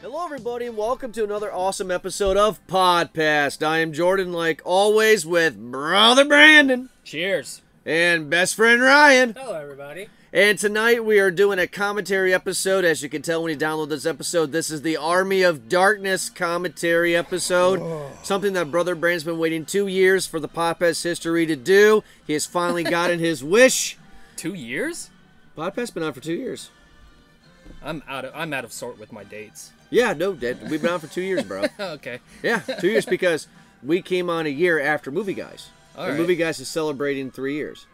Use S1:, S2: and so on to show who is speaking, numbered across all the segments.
S1: Hello, everybody, and welcome to another awesome episode of PodPast. I am Jordan, like always, with Brother Brandon.
S2: Cheers.
S1: And best friend Ryan.
S3: Hello, everybody.
S1: And tonight we are doing a commentary episode. As you can tell when you download this episode, this is the Army of Darkness commentary episode. Something that Brother Brandon's been waiting 2 years for the PodPast history to do. He has finally gotten his wish.
S2: 2 years?
S1: PodPast's been on for 2 years.
S2: I'm out of sort with my dates.
S1: Yeah, no, Dad. We've been on for 2 years, bro.
S2: Okay.
S1: Yeah, 2 years because we came on a year after Movie Guys.
S2: All
S1: and
S2: right.
S1: Movie Guys is celebrating 3 years.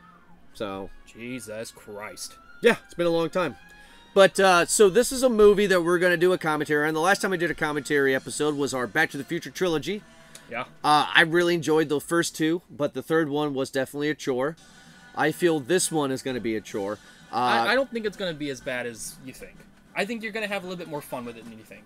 S1: So,
S2: Jesus Christ.
S1: yeah, it's been a long time. But, so this is a movie that we're going to do a commentary on. The last time I did a commentary episode was our Back to the Future trilogy.
S2: Yeah.
S1: I really enjoyed the first two, but the third one was definitely a chore. I feel this one is going to be a chore.
S2: I don't think it's going to be as bad as you think. I think you're going to have a little bit more fun with it than you think.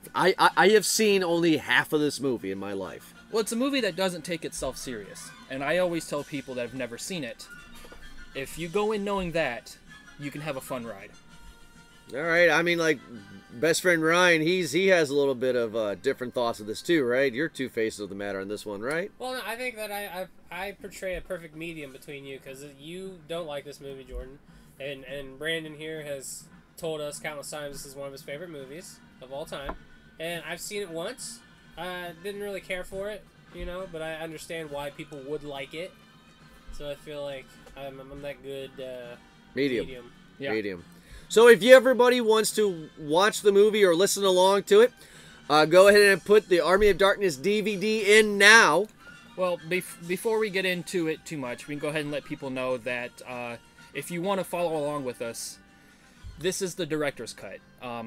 S1: I have seen only half of this movie in my life.
S2: Well, it's a movie that doesn't take itself serious. And I always tell people that have never seen it, if you go in knowing that, you can have a fun ride.
S1: All right, I mean, like, best friend Ryan, he has a little bit of different thoughts of this too, right? You're two faces of the matter on this one, right?
S3: Well, no, I think that I portray a perfect medium between you, because you don't like this movie, Jordan, and Brandon here has told us countless times this is one of his favorite movies of all time, and I've seen it once. I didn't really care for it, but I understand why people would like it. So I feel like I'm that good medium.
S2: Yeah.
S1: Medium. So if everybody wants to watch the movie or listen along to it, go ahead and put the Army of Darkness DVD in now.
S2: Well, before we get into it too much, we can go ahead and let people know that if you want to follow along with us, this is the director's cut.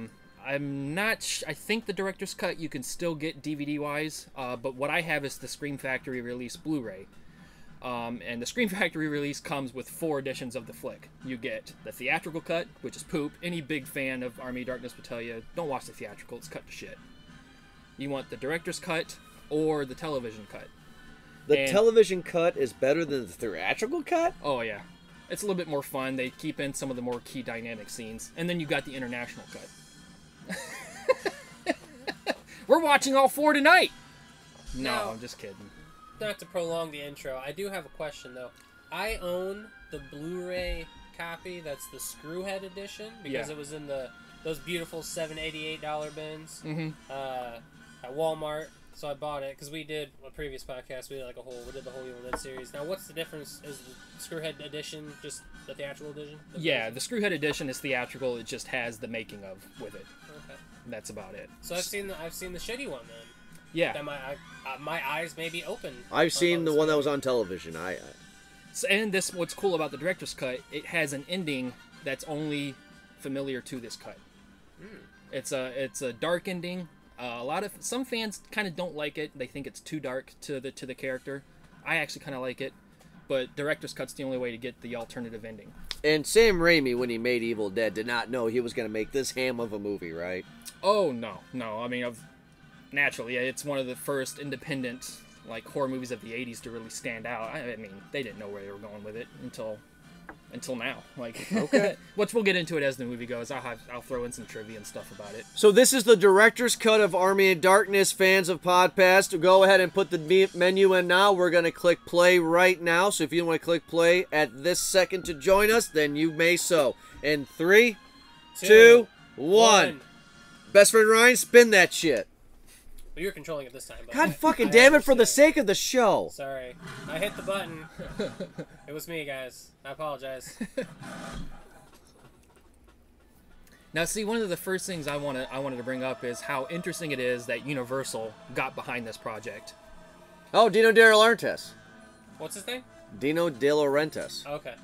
S2: I'm not. I think the director's cut you can still get DVD-wise, but what I have is the Scream Factory release Blu-ray. And the Scream Factory release comes with 4 editions of the flick. You get the theatrical cut, which is poop. Any big fan of Army of Darkness would tell you, don't watch the theatrical, it's cut to shit. You want the director's cut or the television cut.
S1: The television cut is better than the theatrical cut?
S2: Oh, yeah. It's a little bit more fun. They keep in some of the more key dynamic scenes. And then you got the international cut. We're watching all 4 tonight! No, I'm just kidding.
S3: Not to prolong the intro, I do have a question, though. I own the Blu-ray copy that's the Screwhead edition, because it was in those beautiful $788 bins at Walmart. So I bought it because we did a previous podcast. We did the whole Evil Dead series. Now, what's the difference? Is the Screwhead edition just the theatrical edition?
S2: Yeah, the Screwhead edition is theatrical. It just has the making of with it.
S3: Okay,
S2: that's about it.
S3: So I've seen the shitty one then.
S2: Yeah,
S3: that my eyes may be open.
S1: I've seen the one that was on television.
S2: And what's cool about the director's cut? It has an ending that's only familiar to this cut. It's a dark ending. Some fans kind of don't like it. They think it's too dark to the character. I actually kind of like it, but director's cut's the only way to get the alternative ending. And
S1: Sam Raimi, when he made Evil Dead, did not know he was going to make this ham of a movie, right?
S2: Oh no. I mean, naturally, it's one of the first independent horror movies of the '80s to really stand out. I mean, they didn't know where they were going with it until now. Okay, which we'll get into it as the movie goes. I'll throw in some trivia and stuff about it.
S1: So this is the director's cut of Army of Darkness. Fans of PodPast, go ahead and put the menu in now. We're going to click play right now. So if you want to click play at this second to join us, then you may so. In 3, 2, 1. Best friend Ryan, spin that shit.
S3: Well, you're controlling it this time. But
S1: God fucking damn it, for the sake of the show.
S3: Sorry. I hit the button. It was me, guys. I apologize.
S2: Now, see, one of the first things I wanted to bring up is how interesting it is that Universal got behind this project.
S1: Oh, Dino De Laurentiis.
S3: What's his name?
S1: Dino De Laurentiis.
S3: Okay.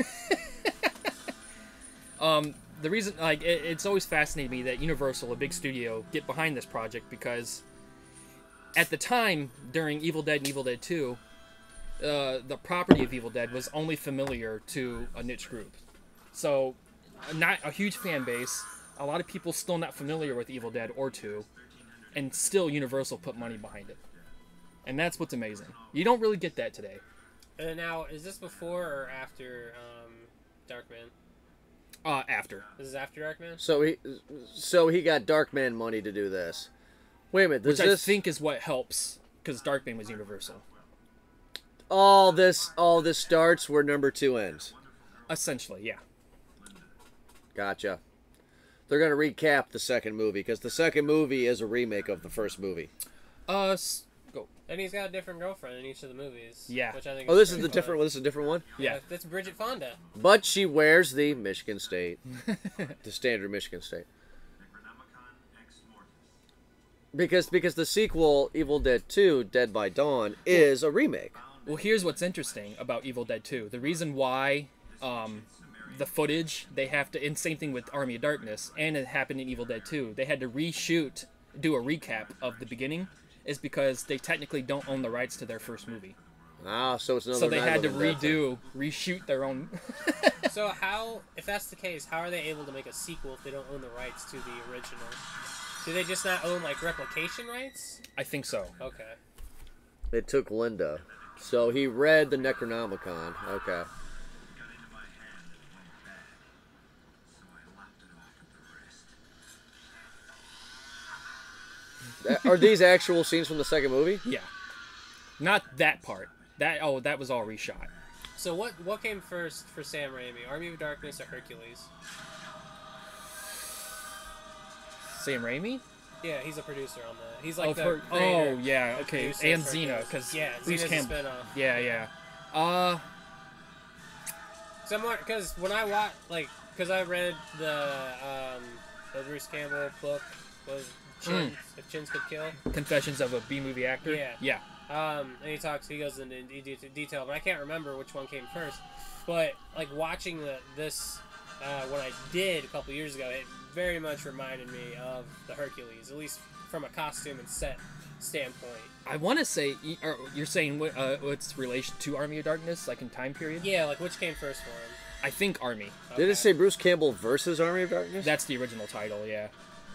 S2: The reason, it's always fascinated me that Universal, a big studio, get behind this project because at the time, during Evil Dead and Evil Dead 2, the property of Evil Dead was only familiar to a niche group. So, not a huge fan base, a lot of people still not familiar with Evil Dead or 2, and still Universal put money behind it. And that's what's amazing. You don't really get that today.
S3: Now, is this before or after Darkman?
S2: After.
S3: This is after Darkman?
S1: So he got Darkman money to do this. Wait a minute,
S2: Which I think is what helps, because Darkman was Universal.
S1: All this starts where number 2 ends.
S2: Essentially, yeah.
S1: Gotcha. They're gonna recap the second movie because the second movie is a remake of the first movie.
S2: Go.
S3: And he's got a different girlfriend in each of the movies.
S2: Yeah.
S3: Which I think
S1: This is
S3: pretty
S1: the different
S3: fun.
S1: one. This is a different one.
S2: Yeah.
S3: That's Bridget Fonda.
S1: But she wears the Michigan State, the standard Michigan State. Because the sequel, Evil Dead 2: Dead by Dawn, is a remake.
S2: Well, here's what's interesting about Evil Dead 2. The reason why the footage, they have to, and same thing with Army of Darkness, and it happened in Evil Dead 2, they had to do a recap of the beginning, is because they technically don't own the rights to their first movie.
S1: So it's another.
S2: So they
S1: Night
S2: had to
S1: of the Dead thing.
S2: reshoot their own.
S3: So how, if that's the case, how are they able to make a sequel if they don't own the rights to the original? Do they just not own, like, replication rights?
S2: I think so.
S3: Okay.
S1: It took Linda. So he read the Necronomicon. Okay. Are these actual scenes from the second movie?
S2: Yeah. Not that part. That was all reshot.
S3: So what came first for Sam Raimi? Army of Darkness or Hercules?
S2: Sam Raimi?
S3: Yeah, he's a producer on that. He's like
S2: Oh,
S3: the creator,
S2: yeah,
S3: the
S2: okay.
S3: producer
S2: And
S3: of
S2: Xena,
S3: Hercules.
S2: because
S3: yeah,
S2: Bruce
S3: Xena's a
S2: Campbell.
S3: spinoff.
S2: Yeah.
S3: Somewhat, because when I watch, like, because I read the Bruce Campbell book, was Chins, If Chins Could Kill.
S2: Confessions of a B-movie actor?
S3: Yeah.
S2: Yeah.
S3: And he goes into detail, but I can't remember which one came first. But, like, watching this, when I did a couple years ago, it very much reminded me of the Hercules, at least from a costume and set standpoint.
S2: I want to say, you're saying what's relation to Army of Darkness, like in time period?
S3: Yeah, like, which came first for him?
S2: I think Army.
S3: Okay.
S1: Did it say Bruce Campbell versus Army of Darkness?
S2: That's the original title, yeah.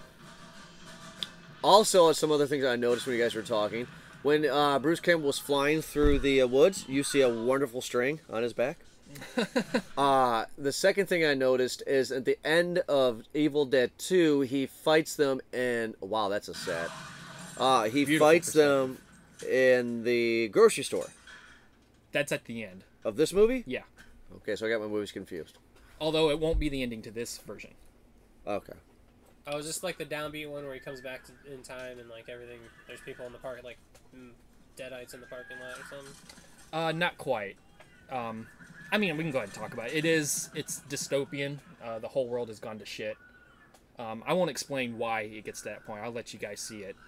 S1: Also, some other things I noticed when you guys were talking. When Bruce Campbell was flying through the woods, you see a wonderful string on his back. The second thing I noticed is at the end of Evil Dead 2, he fights them in... Wow, that's a set. He
S2: Beautiful
S1: fights them in the grocery store.
S2: That's at the end.
S1: Of this movie?
S2: Yeah.
S1: Okay, so I got my movies confused.
S2: Although it won't be the ending to this version.
S1: Okay.
S3: Oh, is this like the downbeat one where he comes back in time and, like, everything, there's people in the park, like, deadites in the parking lot or something?
S2: Not quite. I mean, we can go ahead and talk about it. It's dystopian. The whole world has gone to shit. I won't explain why it gets to that point. I'll let you guys see it.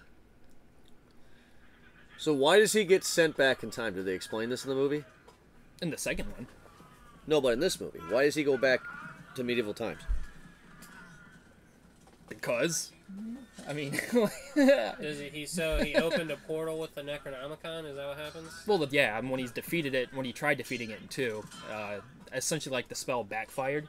S1: So why does he get sent back in time? Did they explain this in the movie?
S2: In the second one.
S1: No, but in this movie. Why does he go back to medieval times?
S2: Because, I mean,
S3: He opened a portal with the Necronomicon? Is that what happens?
S2: well, yeah. When he's defeated it, when he tried defeating it in 2, essentially, like, the spell backfired.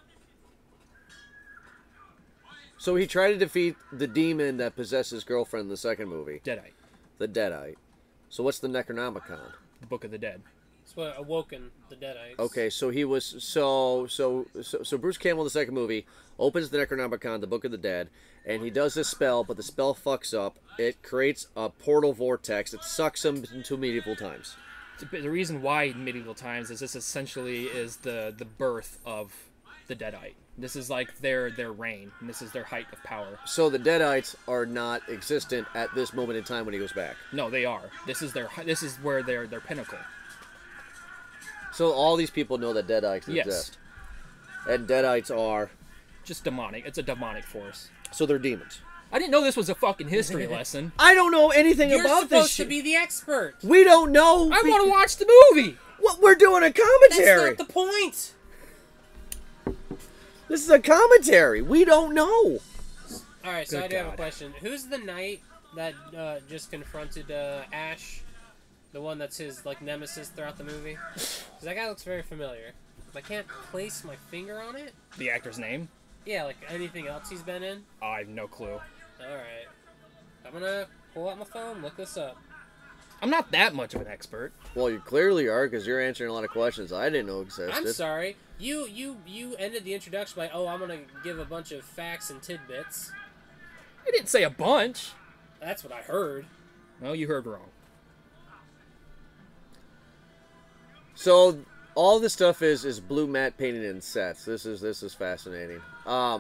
S1: So he tried to defeat the demon that possessed his girlfriend in the second movie.
S2: Deadite.
S1: The Deadite. So what's the Necronomicon?
S2: The Book of the Dead.
S3: It's what awoken the Deadites.
S1: Okay, so he was so Bruce Campbell in the second movie opens the Necronomicon, the Book of the Dead, and he does this spell, but the spell fucks up. It creates a portal vortex. It sucks him into medieval times.
S2: The reason why medieval times is this essentially is the birth of the Deadite. This is like their reign, and this is their height of power.
S1: So the Deadites are not existent at this moment in time when he goes back.
S2: No, they are. This is where their pinnacle.
S1: So all these people know that Deadites
S2: Yes.
S1: exist. And Deadites are...
S2: Just demonic. It's a demonic force.
S1: So they're demons.
S2: I didn't know this was a fucking history lesson.
S1: I don't know anything
S3: You're
S1: about this
S3: supposed
S1: shit.
S3: to be the expert.
S1: We don't know.
S2: I want to watch the movie.
S1: What? We're doing a commentary.
S3: That's not the point.
S1: This is a commentary. We don't know.
S3: All right, so
S2: Good
S3: I do have a
S2: God.
S3: question. Who's the knight that just confronted Ash? The one that's his, like, nemesis throughout the movie? 'Cause that guy looks very familiar. I can't place my finger on it.
S2: The actor's name?
S3: Yeah, like anything else he's been in.
S2: I have no clue.
S3: Alright. I'm gonna pull out my phone, look this up.
S2: I'm not that much of an expert.
S1: Well, you clearly are because you're answering a lot of questions I didn't know existed.
S3: I'm sorry. You ended the introduction by, oh, I'm gonna give a bunch of facts and tidbits.
S2: I didn't say a bunch.
S3: That's what I heard.
S2: No, you heard wrong.
S1: So all this stuff is blue matte painted in sets. This is fascinating. All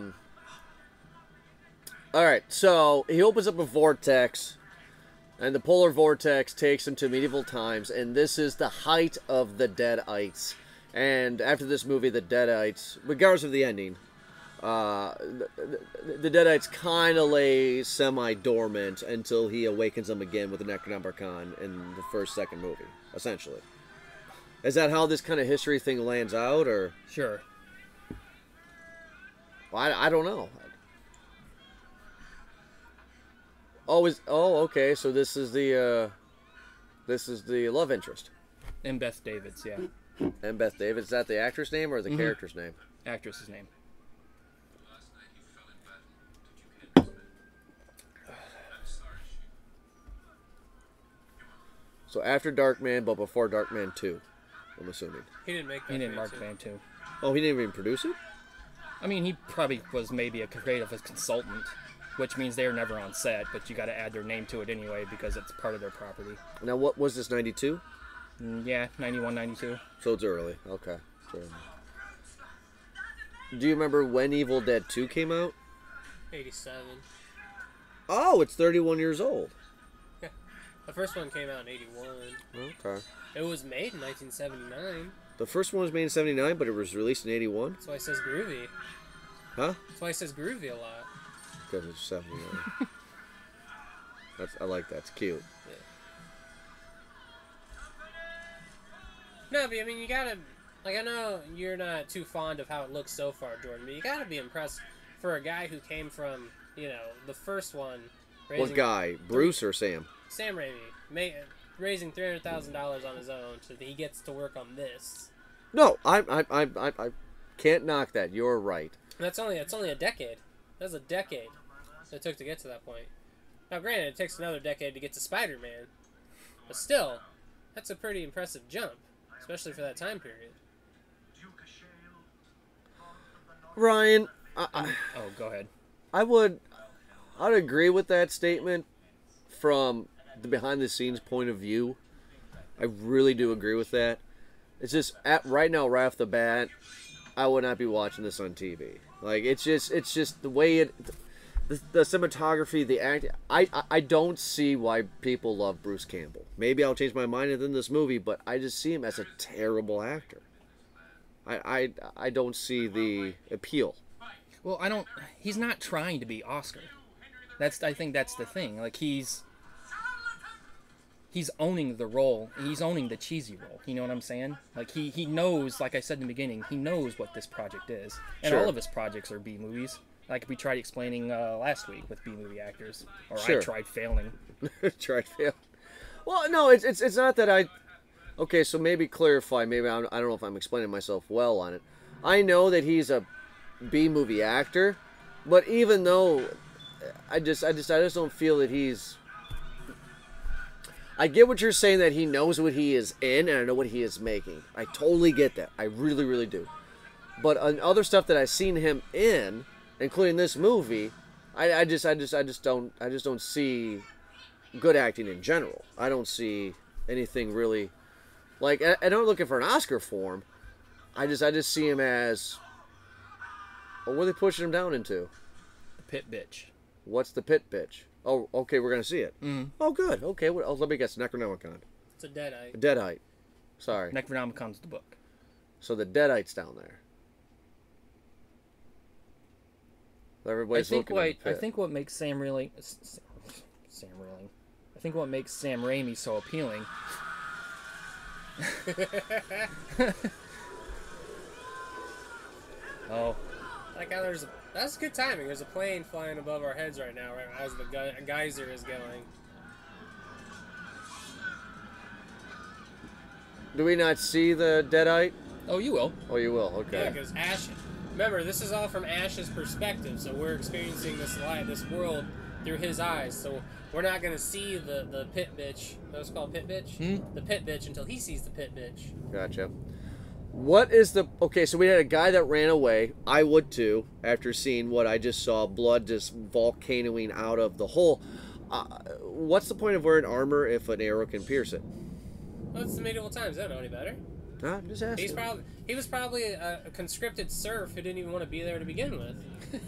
S1: right, so he opens up a vortex, and the polar vortex takes him to medieval times, and this is the height of the Deadites. And after this movie, the Deadites, regardless of the ending, the Deadites kind of lay semi-dormant until he awakens them again with the Necronomicon in the second movie, essentially. Is that how this kind of history thing lands out, or?
S2: Sure.
S1: Well, I don't know. Okay. So this is the love interest.
S2: And Beth Davids, yeah.
S1: And Beth Davids, is that the actress name or the character's name?
S2: Actress's name.
S1: So after Darkman, but before Darkman 2, I'm assuming.
S3: He didn't make that.
S2: He didn't mark Darkman 2.
S1: Oh, he didn't even produce it?
S2: I mean, he probably was maybe a creative consultant, which means they're never on set, but you got to add their name to it anyway because it's part of their property.
S1: Now, what was this, 92?
S2: Yeah, 91, 92.
S1: So it's early. Okay. Sure. Do you remember when Evil Dead 2 came out?
S3: 87.
S1: Oh, it's 31 years old.
S3: Yeah. The first one came out in 81.
S1: Okay.
S3: It was made in 1979.
S1: The first one was made in 79, but it was released in 81?
S3: That's why it says groovy.
S1: Huh?
S3: That's why it says groovy a lot.
S1: Because it's 79. I like that. It's cute.
S3: Yeah. No, but I mean, you gotta... Like, I know you're not too fond of how it looks so far, Jordan, but you gotta be impressed for a guy who came from, you know, the first one...
S1: What guy? Bruce or Sam?
S3: Sam Raimi. Raising $300,000 on his own so that he gets to work on this.
S1: No, I can't knock that. You're right.
S3: That's only a decade. That's a decade it took to get to that point. Now, granted, it takes another decade to get to Spider-Man, but still, that's a pretty impressive jump, especially for that time period.
S1: Ryan,
S2: Oh, go ahead.
S1: I'd agree with that statement from the behind-the-scenes point of view. I really do agree with that. It's just right now, right off the bat, I would not be watching this on TV. Like it's just the way the cinematography, the acting. I don't see why people love Bruce Campbell. Maybe I'll change my mind within this movie, but I just see him as a terrible actor. I don't see the appeal.
S2: Well, he's not trying to be Oscar. I think that's the thing. Like he's owning the role. He's owning the cheesy role. You know what I'm saying? Like he knows, like I said in the beginning, he knows what this project is. And
S1: Sure.
S2: all of his projects are B movies. Like we tried explaining last week with B movie actors, or
S1: Sure.
S2: I tried failing.
S1: Tried fail. Well, no, it's not that I. Okay, so maybe clarify. Maybe I don't know if I'm explaining myself well on it. I know that he's a B movie actor, but even though I just don't feel that he's. I get what you're saying, that he knows what he is in, and I know what he is making. I totally get that. I really, really do. But on other stuff that I've seen him in, including this movie, I just don't see good acting in general. I don't see anything really, like, I don't looking for an Oscar for him. I just see him as, what are they pushing him down into?
S2: The pit bitch.
S1: What's the pit bitch? Oh, okay, we're going to see it.
S2: Mm.
S1: Oh, good. Okay, let me guess. Necronomicon.
S3: It's a Deadite.
S1: Deadite. Sorry.
S2: Necronomicon's the book.
S1: So the Deadites down there. Everybody's looking at the pit.
S2: I think what makes Sam Raimi so appealing. Oh.
S3: Like how that's good timing. There's a plane flying above our heads right now, right as the geyser is going.
S1: Do we not see the Deadite?
S2: Oh, you will.
S1: Oh, you will.
S3: Yeah,
S1: Okay.
S3: because Ash. Remember, this is all from Ash's perspective, so we're experiencing this world through his eyes. So we're not gonna see the pit bitch. That was called pit bitch.
S2: Hmm?
S3: The pit bitch until he sees the pit bitch.
S1: Gotcha. What is the... Okay, so we had a guy that ran away. I would too, after seeing what I just saw, blood just volcanoing out of the hole. What's the point of wearing armor if an arrow can pierce it?
S3: Well, it's the medieval times. I don't know any better.
S1: I'm just asking.
S3: He was probably a conscripted serf who didn't even want to be there to begin with.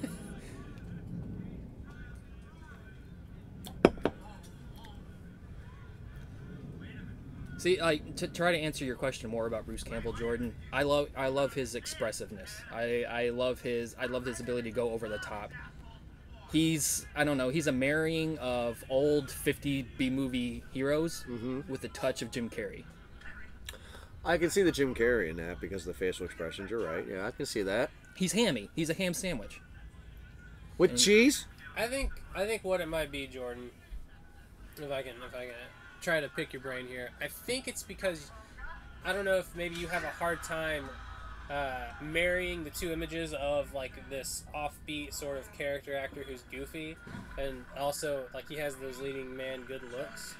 S2: See, to try to answer your question more about Bruce Campbell, Jordan, I love his expressiveness. I love his ability to go over the top. He's a marrying of old 50 B-movie heroes with a touch of Jim Carrey.
S1: I can see the Jim Carrey in that because of the facial expressions. You're right. Yeah, I can see that.
S2: He's hammy. He's a ham sandwich.
S1: With cheese?
S3: I think what it might be, Jordan, if I can try to pick your brain here. I think it's because, I don't know if maybe you have a hard time marrying the two images of like this offbeat sort of character actor who's goofy, and also like he has those leading man good looks.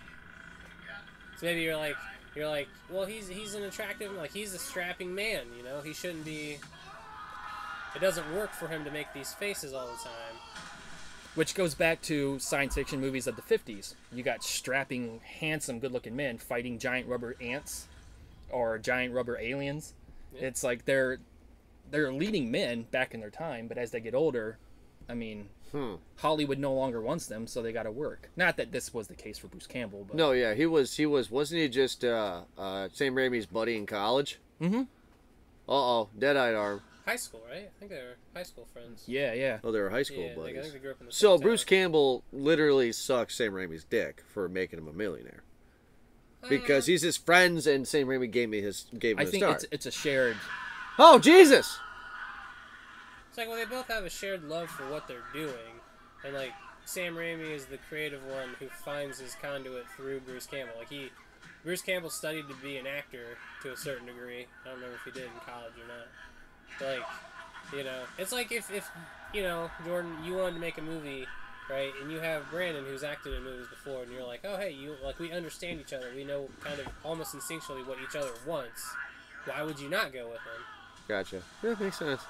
S3: So maybe you're like, well, he's an attractive, like he's a strapping man, you know, he shouldn't be. It doesn't work for him to make these faces all the time.
S2: Which goes back to science fiction movies of the 50s. You got strapping, handsome, good-looking men fighting giant rubber ants or giant rubber aliens. Yeah. It's like they're leading men back in their time, but as they get older, I mean, Hollywood no longer wants them, so they got to work. Not that this was the case for Bruce Campbell, but
S1: no, yeah, he was. Wasn't he just Sam Raimi's buddy in college?
S2: Mm-hmm.
S1: Dead-eyed arm.
S3: High school, right? I think they were high school friends.
S2: Yeah.
S1: Oh, they were high school buddies.
S3: I think they grew up in the
S1: so
S3: same
S1: Bruce
S3: town.
S1: Campbell literally sucked Sam Raimi's dick for making him a millionaire. Because he's his friends, and Sam Raimi gave him his start.
S2: I think it's a shared...
S1: Oh, Jesus!
S3: It's like, well, they both have a shared love for what they're doing. And, like, Sam Raimi is the creative one who finds his conduit through Bruce Campbell. Like, Bruce Campbell studied to be an actor to a certain degree. I don't remember if he did in college or not. Like, you know, it's like if you know, Jordan, you wanted to make a movie, right, and you have Brandon who's acted in movies before, and you're like, oh, hey, we understand each other, we know kind of almost instinctually what each other wants. Why would you not go with him?
S1: Gotcha. Yeah, makes sense.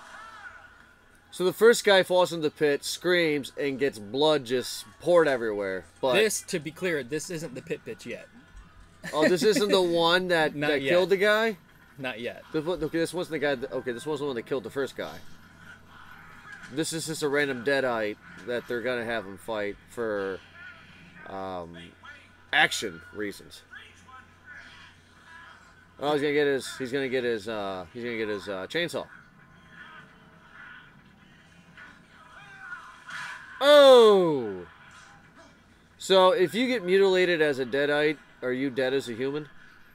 S1: So the first guy falls in the pit, screams, and gets blood just poured everywhere. But
S2: this, to be clear, this isn't the pit bitch yet.
S1: Oh, this isn't the one that killed the guy?
S2: Not yet.
S1: Okay, this wasn't the guy. This wasn't the one that killed the first guy. This is just a random deadite that they're gonna have him fight for action reasons. Oh, he's gonna get his chainsaw. Oh. So if you get mutilated as a deadite, are you dead as a human?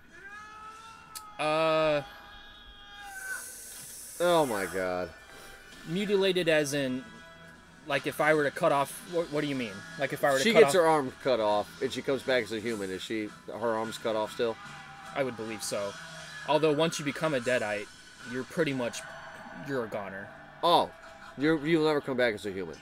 S1: Oh my God.
S2: Mutilated as in, like if I were to cut off, what do you mean? Like if I were to
S1: She
S2: cut
S1: gets
S2: off...
S1: her arm cut off and she comes back as a human. Is her arm's cut off still?
S2: I would believe so. Although once you become a deadite, you're a goner.
S1: Oh, you'll never come back as a human.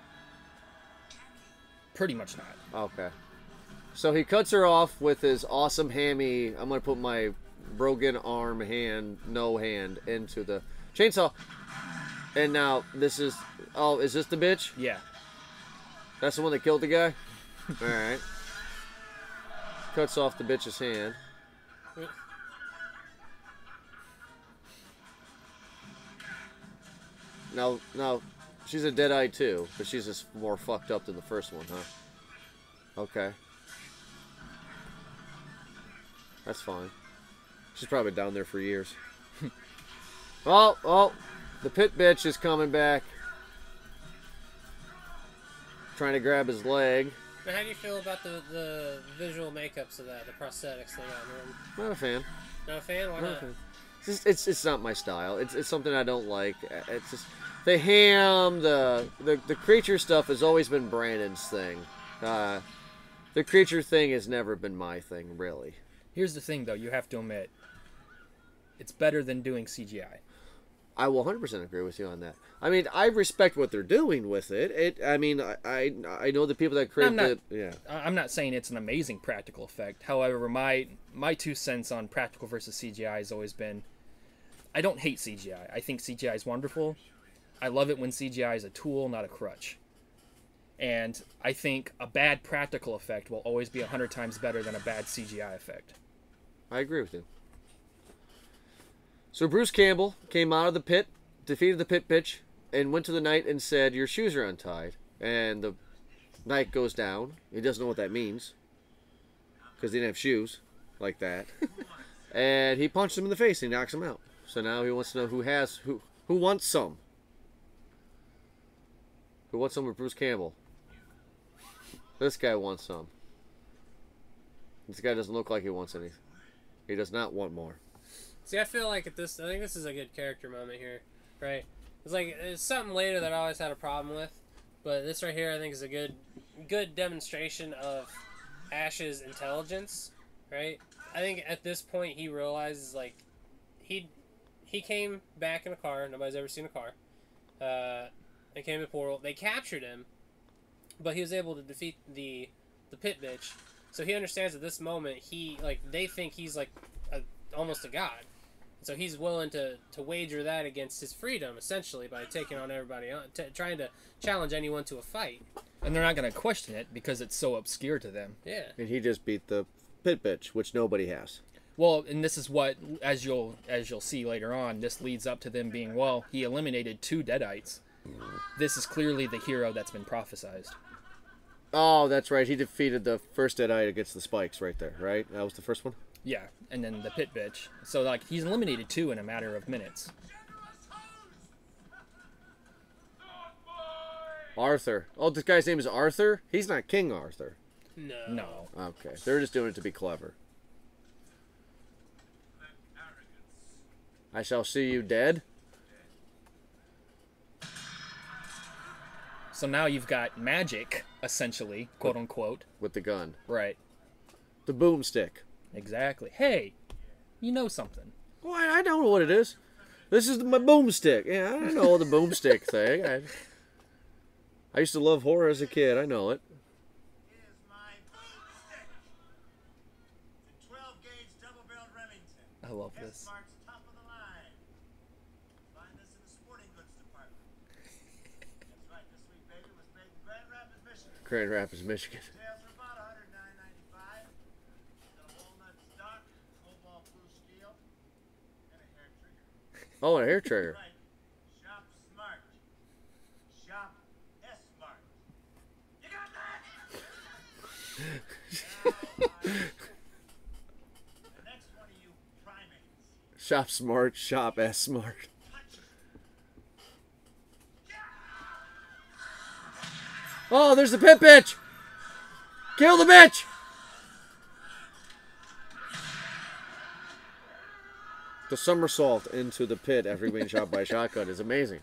S2: Pretty much not.
S1: Okay. So he cuts her off with his awesome hammy. I'm gonna put my broken arm, no hand into the chainsaw. And now this is... Oh, is this the bitch?
S2: Yeah.
S1: That's the one that killed the guy? Alright. Cuts off the bitch's hand. Now, she's a deadite too, but she's just more fucked up than the first one, huh? Okay. That's fine. She's probably down there for years. Oh, the pit bitch is coming back. Trying to grab his leg.
S3: Now, how do you feel about the visual makeups of that, the prosthetics they got?
S1: Not a fan.
S3: Not a fan? Why not?
S1: It's not my style. It's something I don't like. It's just the ham, the creature stuff has always been Brandon's thing. The creature thing has never been my thing, really.
S2: Here's the thing, though. You have to admit, it's better than doing CGI.
S1: I will 100% agree with you on that. I mean, I respect what they're doing with it. I mean, I know the people that create
S2: I'm not saying it's an amazing practical effect. However, my 2 cents on practical versus CGI has always been, I don't hate CGI. I think CGI is wonderful. I love it when CGI is a tool, not a crutch. And I think a bad practical effect will always be 100 times better than a bad CGI effect.
S1: I agree with you. So Bruce Campbell came out of the pit, defeated the pit bitch, and went to the knight and said, "Your shoes are untied." And the knight goes down. He doesn't know what that means, because he didn't have shoes like that. And he punched him in the face and he knocks him out. So now he wants to know who wants some. Who wants some with Bruce Campbell? This guy wants some. This guy doesn't look like he wants anything. He does not want more.
S3: See, I feel like I think this is a good character moment here, right? It's something later that I always had a problem with, but this right here I think is a good demonstration of Ash's intelligence, right? I think at this point he realizes, like, he came back in a car. Nobody's ever seen a car. They came to Portal. They captured him, but he was able to defeat the pit bitch. So he understands at this moment they think he's like almost a god. So he's willing to wager that against his freedom, essentially, by taking on everybody on, trying to challenge anyone to a fight.
S2: And they're not going to question it because it's so obscure to them.
S3: Yeah.
S1: And he just beat the pit bitch, which nobody has.
S2: Well, and this is what, as you'll see later on, this leads up to them being, well, he eliminated 2 Deadites. This is clearly the hero that's been prophesized.
S1: Oh, that's right. He defeated the first Deadite against the spikes right there, right? That was the first one?
S2: Yeah, and then the pit bitch. So, like, he's eliminated 2 in a matter of minutes.
S1: Arthur. Oh, this guy's name is Arthur? He's not King Arthur.
S2: No.
S1: Okay. They're just doing it to be clever. I shall see you dead.
S2: So now you've got magic, essentially, quote unquote.
S1: With the gun.
S2: Right.
S1: The boomstick.
S2: Exactly. Hey, you know something.
S1: Well, I don't know what it is. This is my boomstick. Yeah, I don't know the boomstick thing. I used to love horror as a kid. I know it.
S4: Here's my boomstick. It's a 12-gauge double-barreled Remington.
S2: I love this.
S4: S-Mark's top of the line. Find this in the sporting goods department. That's right, this sweet baby was made in Grand Rapids, Michigan.
S1: Grand Rapids, Michigan.
S4: Sales for about $109.95. Got a walnut stock, cobalt blue steel, and a hair trigger.
S1: Oh, and a hair trigger.
S4: Right. Shop smart. Shop S-Smart. You got that? The next one of you primates.
S1: Shop smart, shop S smart.
S4: Touch it.
S1: Oh, there's the pit bitch! Kill the bitch! The somersault into the pit after being shot by a shotgun is amazing.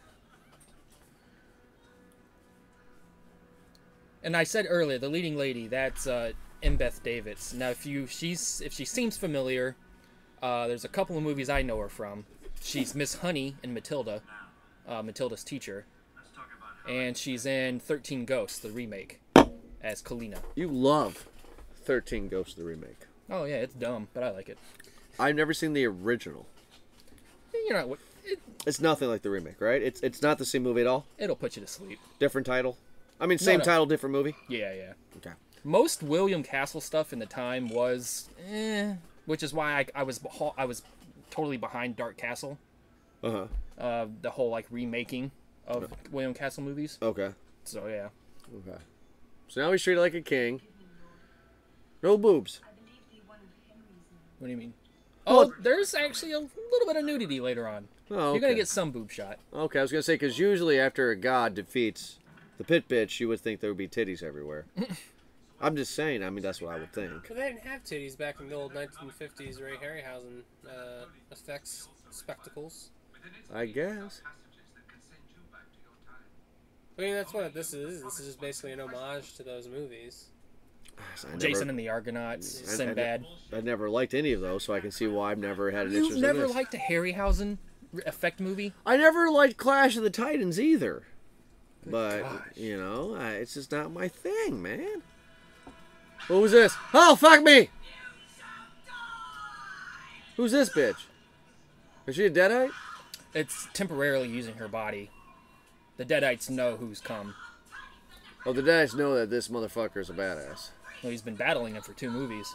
S2: And I said earlier, the leading lady, that's Mbeth Davids. Now, if she seems familiar, there's a couple of movies I know her from. She's Miss Honey in Matilda, Matilda's teacher. And she's in 13 Ghosts, the remake, as Kalina.
S1: You love 13 Ghosts, the remake.
S2: Oh, yeah, it's dumb, but I like it.
S1: I've never seen the original.
S2: You know,
S1: It's nothing like the remake, right? It's not the same movie at all?
S2: it'll put you to sleep.
S1: Different title? I mean, same
S2: No.
S1: title, different movie?
S2: Yeah, yeah.
S1: Okay.
S2: Most William Castle stuff in the time was, which is why I was totally behind Dark Castle.
S1: Uh-huh.
S2: The whole like remaking of William Castle movies.
S1: Okay.
S2: So yeah.
S1: Okay. So now he's treated like a king. No boobs.
S2: What do you mean?
S1: Well,
S2: Oh, there's actually a little bit of nudity later on.
S1: Oh, okay.
S2: You're gonna get some boob shot.
S1: Okay, I was going to say, because usually after a god defeats the pit bitch, you would think there would be titties everywhere. I'm just saying, I mean, that's what I would think.
S3: But they didn't have titties back in the old 1950s Ray Harryhausen effects spectacles.
S1: I guess.
S3: I mean, that's what this is. This is just basically an homage to those movies.
S2: Jason and the Argonauts, Sinbad.
S1: I never liked any of those, so I can see why I've never had an interest
S2: You've
S1: in
S2: never
S1: this.
S2: liked a Harryhausen effect movie?
S1: I never liked Clash of the Titans either. But,
S2: gosh.
S1: you know, it's just not my thing, man. What was this? Oh, fuck me! Who's this bitch? Is she a Deadite?
S2: It's temporarily using her body. The Deadites know who's come.
S1: Oh, the Deadites know that this motherfucker is a badass.
S2: Well, he's been battling him for 2 movies.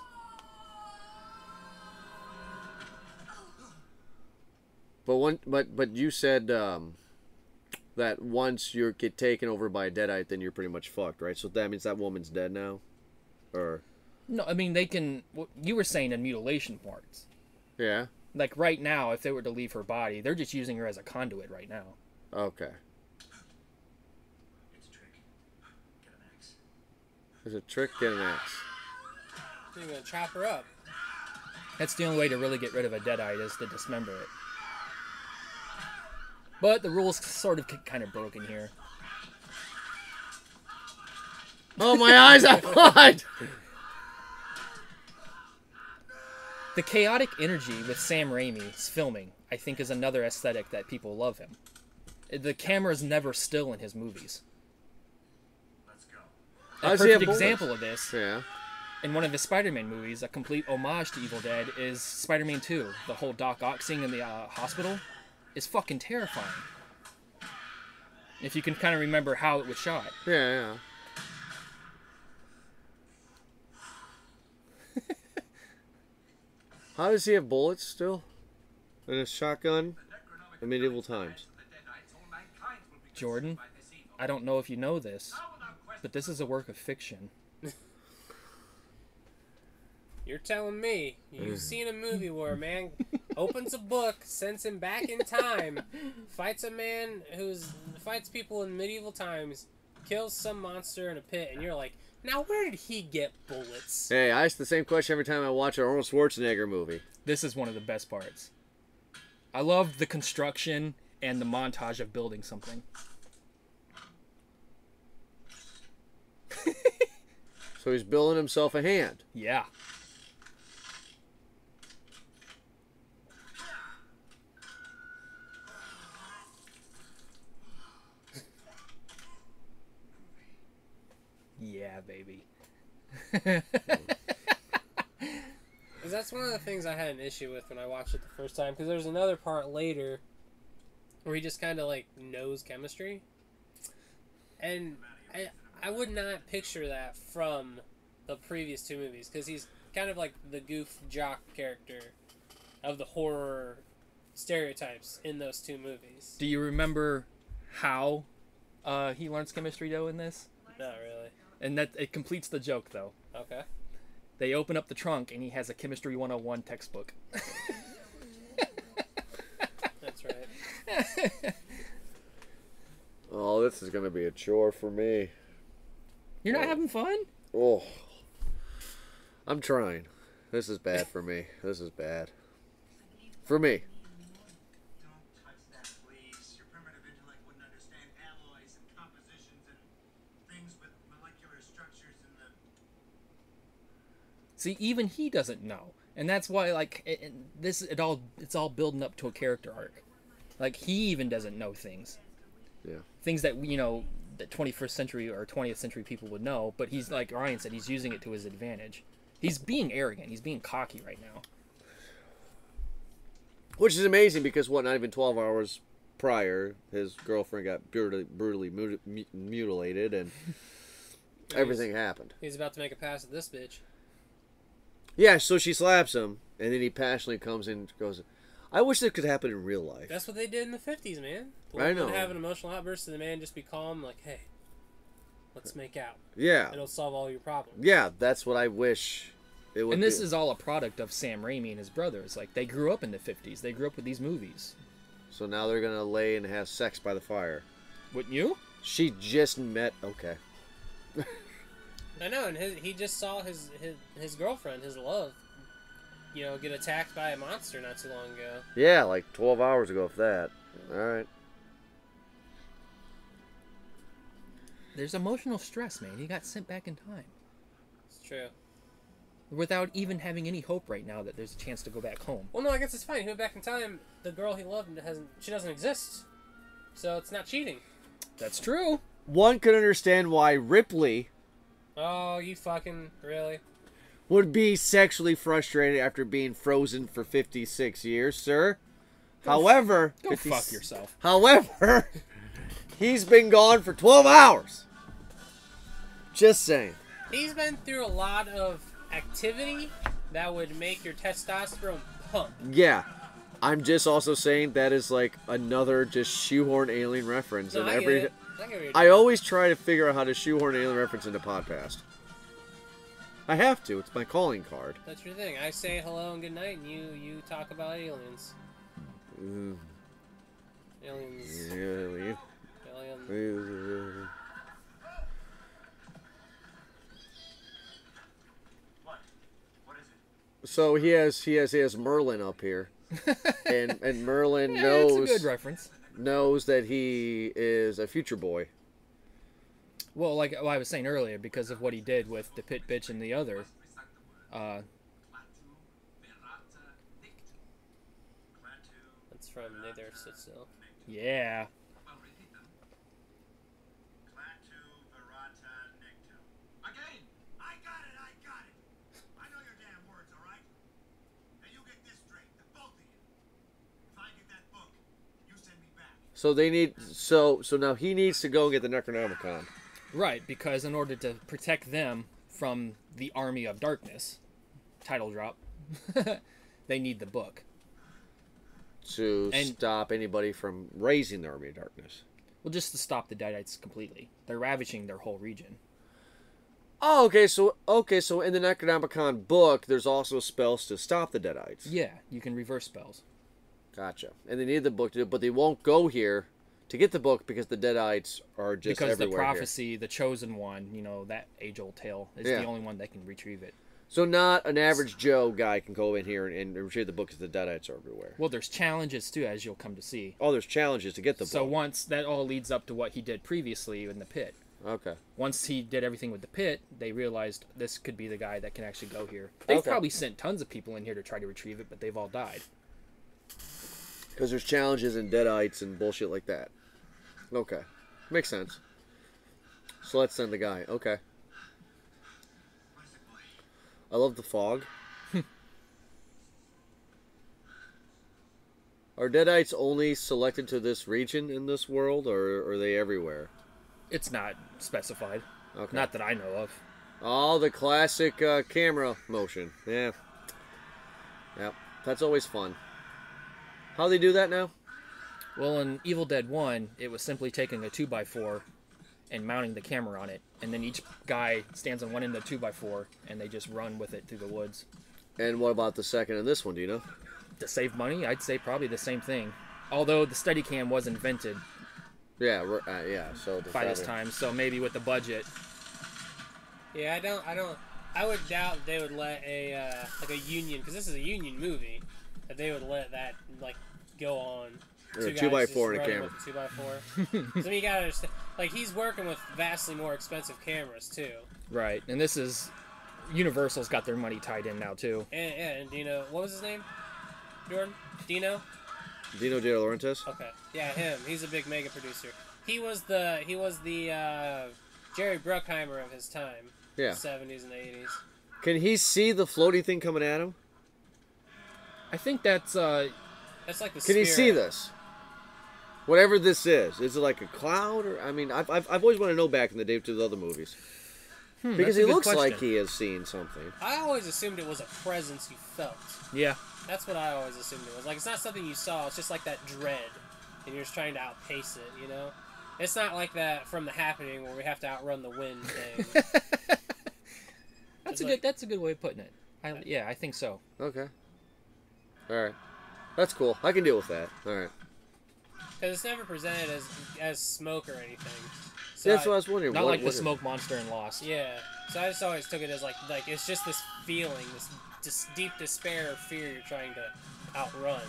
S1: But you said that once you get taken over by a Deadite, then you're pretty much fucked, right? So that means that woman's dead now, or
S2: No, I mean, they can... You were saying in mutilation parts.
S1: yeah.
S2: Like, right now, if they were to leave her body, they're just using her as a conduit right now.
S1: Okay.
S4: It's a trick. Get an axe.
S1: There's a trick. Get an axe.
S3: You're gonna chop her up.
S2: That's the only way to really get rid of a Deadite is to dismember it. But the rules sort of kind of broken here.
S1: Oh, my eyes are blind!
S2: The chaotic energy with Sam Raimi's filming, I think, is another aesthetic that people love him. The camera's never still in his movies.
S4: Let's go.
S2: A
S1: Does he have
S2: perfect
S1: bullets?
S2: example of this,
S1: Yeah.
S2: in one of the Spider-Man movies, a complete homage to Evil Dead, is Spider-Man 2. The whole Doc Ock scene in the hospital is fucking terrifying. If you can kind of remember how it was shot.
S1: Yeah. How does he have bullets still? And a shotgun in medieval times.
S2: Jordan, I don't know if you know this, but this is a work of fiction.
S3: You're telling me you've seen a movie where a man opens a book, sends him back in time, fights a man fights people in medieval times, kills some monster in a pit, and you're like, now where did he get bullets?
S1: Hey, I ask the same question every time I watch an Arnold Schwarzenegger movie.
S2: This is one of the best parts. I love the construction and the montage of building something.
S1: So he's building himself a hand.
S2: Yeah. Yeah, baby.
S3: Because that's one of the things I had an issue with when I watched it the first time. Because there's another part later where he just kind of like knows chemistry, and I would not picture that from the previous 2 movies, because he's kind of like the goof jock character of the horror stereotypes in those 2 movies.
S2: Do you remember how he learns chemistry, though, in this?
S3: Not really.
S2: And that it completes the joke, though.
S3: Okay.
S2: They open up the trunk, and he has a Chemistry 101 textbook.
S3: That's right.
S1: Oh, this is going to be a chore for me.
S2: You're not having fun?
S1: Oh. I'm trying. This is bad for me. This is bad. For me.
S4: Don't touch that, please. Your primitive intellect wouldn't understand alloys and compositions and things with molecular structures in the...
S2: See, even he doesn't know. And that's why, like, it's all building up to a character arc. Like, he even doesn't know things.
S1: Yeah.
S2: Things that, you know, that 21st century or 20th century people would know, but he's, like Ryan said, he's using it to his advantage. He's being arrogant. He's being cocky right now.
S1: Which is amazing because, not even 12 hours prior, his girlfriend got brutally mutilated and everything happened.
S3: He's about to make a pass at this bitch.
S1: Yeah, so she slaps him, and then he passionately comes in and goes, I wish this could happen in real life.
S3: That's what they did in the 50s, man. The
S1: I
S3: woman
S1: know.
S3: would have an emotional outburst and the man just be calm, like, hey, let's make out.
S1: Yeah.
S3: It'll solve all your problems.
S1: Yeah, that's what I wish it would
S2: And this
S1: be.
S2: is all a product of Sam Raimi and his brothers. Like, they grew up in the 50s. They grew up with these movies.
S1: So now they're going to lay and have sex by the fire.
S2: Wouldn't you?
S1: She just met... Okay.
S3: I know, and he just saw his girlfriend, his love, you know, get attacked by a monster not too long ago.
S1: Yeah, like 12 hours ago, if that. All right.
S2: There's emotional stress, man. He got sent back in time.
S3: It's true.
S2: Without even having any hope right now that there's a chance to go back home.
S3: Well, no, I guess it's fine. He went back in time. The girl he loved she doesn't exist, so it's not cheating.
S2: That's true.
S1: One could understand why Ripley
S3: Oh, you fucking really?
S1: would be sexually frustrated after being frozen for 56 years, sir. However,
S2: Go fuck yourself.
S1: However, he's been gone for 12 hours. Just saying.
S3: He's been through a lot of activity that would make your testosterone pump.
S1: Yeah. I'm just also saying that is like another just shoehorn alien reference.
S3: No,
S1: And
S3: I get it. I get what you're
S1: I
S3: doing.
S1: always try to figure out how to shoehorn alien reference into PodPast. I have to. It's my calling card.
S3: That's your thing. I say hello and good night, and you talk about aliens. Aliens.
S1: Alien.
S3: Alien.
S4: What is it?
S1: So he has Merlin up here, and Merlin knows
S2: It's a good reference.
S1: knows that he is a future boy.
S2: Well, like I was saying earlier, because of what he did with the pit bitch and the other.
S3: That's from Nither Sit Still.
S2: Yeah.
S4: Again! I got it! I know your damn words, alright? Now you get this straight, the both of you. If I get that book, you send me back.
S1: So they need so now he needs to go and get the Necronomicon
S2: Right, because in order to protect them from the Army of Darkness, title drop, they need the book.
S1: to
S2: And-
S1: stop anybody from raising the Army of Darkness.
S2: Well, just to stop the Deadites completely. They're ravaging their whole region.
S1: Oh, okay. So in the Necronomicon book, there's also spells to stop the Deadites.
S2: Yeah, you can reverse spells.
S1: Gotcha. And they need the book to do it, but they won't go here to get the book because the Deadites are just
S2: Because the
S1: everywhere here.
S2: prophecy, the chosen one, that age-old tale, is
S1: Yeah.
S2: the only one that can retrieve it.
S1: So not an average Joe guy can go in here and retrieve the book because the Deadites are everywhere.
S2: Well, there's challenges too, as you'll come to see.
S1: Oh, there's challenges to get the
S2: So
S1: book.
S2: once that all leads up to what he did previously in the pit.
S1: Okay.
S2: Once he did everything with the pit, they realized this could be the guy that can actually go here. They've
S1: Okay.
S2: probably sent tons of people in here to try to retrieve it, but they've all died.
S1: Because there's challenges and Deadites and bullshit like that. Okay. Makes sense. So let's send the guy. Okay. I love the fog. Are Deadites only selected to this region in this world, or are they everywhere?
S2: It's not specified.
S1: Okay.
S2: Not that I know of.
S1: Oh, the classic camera motion. Yeah. Yep. That's always fun. How they do that now?
S2: Well, in Evil Dead 1, it was simply taking a 2x4 and mounting the camera on it, and then each guy stands on one end of the 2x4, and they just run with it through the woods.
S1: And what about the second in this one, do you know?
S2: To save money, I'd say probably the same thing. Although the Steadicam was invented
S1: Yeah, yeah. So
S2: by this time, so maybe with the budget.
S3: Yeah, I would doubt they would let a like a union, because this is a union movie, that they would let that like go on.
S1: Yeah,
S3: Two
S1: 2x4
S3: guys just
S1: and a
S3: running
S1: camera.
S3: with a 2x4. So you gotta understand, like he's working with vastly more expensive cameras too.
S2: Right, and this is... Universal's got their money tied in now, too.
S3: And Dino, what was his name? Jordan? Dino?
S1: Dino De Laurentiis?
S3: Okay. Yeah, him. He's a big mega producer. He was the Jerry Bruckheimer of his time.
S1: Yeah.
S3: 70s and 80s.
S1: Can he see the floaty thing coming at him?
S2: I think that's,
S3: That's like the
S1: Can he
S3: spirit.
S1: see this? Whatever this is it like a cloud? Or I mean, I've always wanted to know back in the day to the other movies. Because
S2: that's a
S1: he
S2: good
S1: looks like
S2: question.
S1: he has seen something.
S3: I always assumed it was a presence you felt.
S2: Yeah.
S3: That's what I always assumed it was. Like, it's not something you saw. It's just like that dread, and you're just trying to outpace it, you know? It's not like that from The Happening where we have to outrun the wind thing.
S2: That's a good way of putting it. I think so.
S1: Okay. Alright. That's cool. I can deal with that. Alright.
S3: Because it's never presented as smoke or anything. So
S1: That's what I was wondering.
S2: Not
S1: what-
S2: like the
S1: what is-
S2: smoke monster in Lost.
S3: Yeah. So I just always took it as like it's just this feeling, this deep despair or fear you're trying to outrun.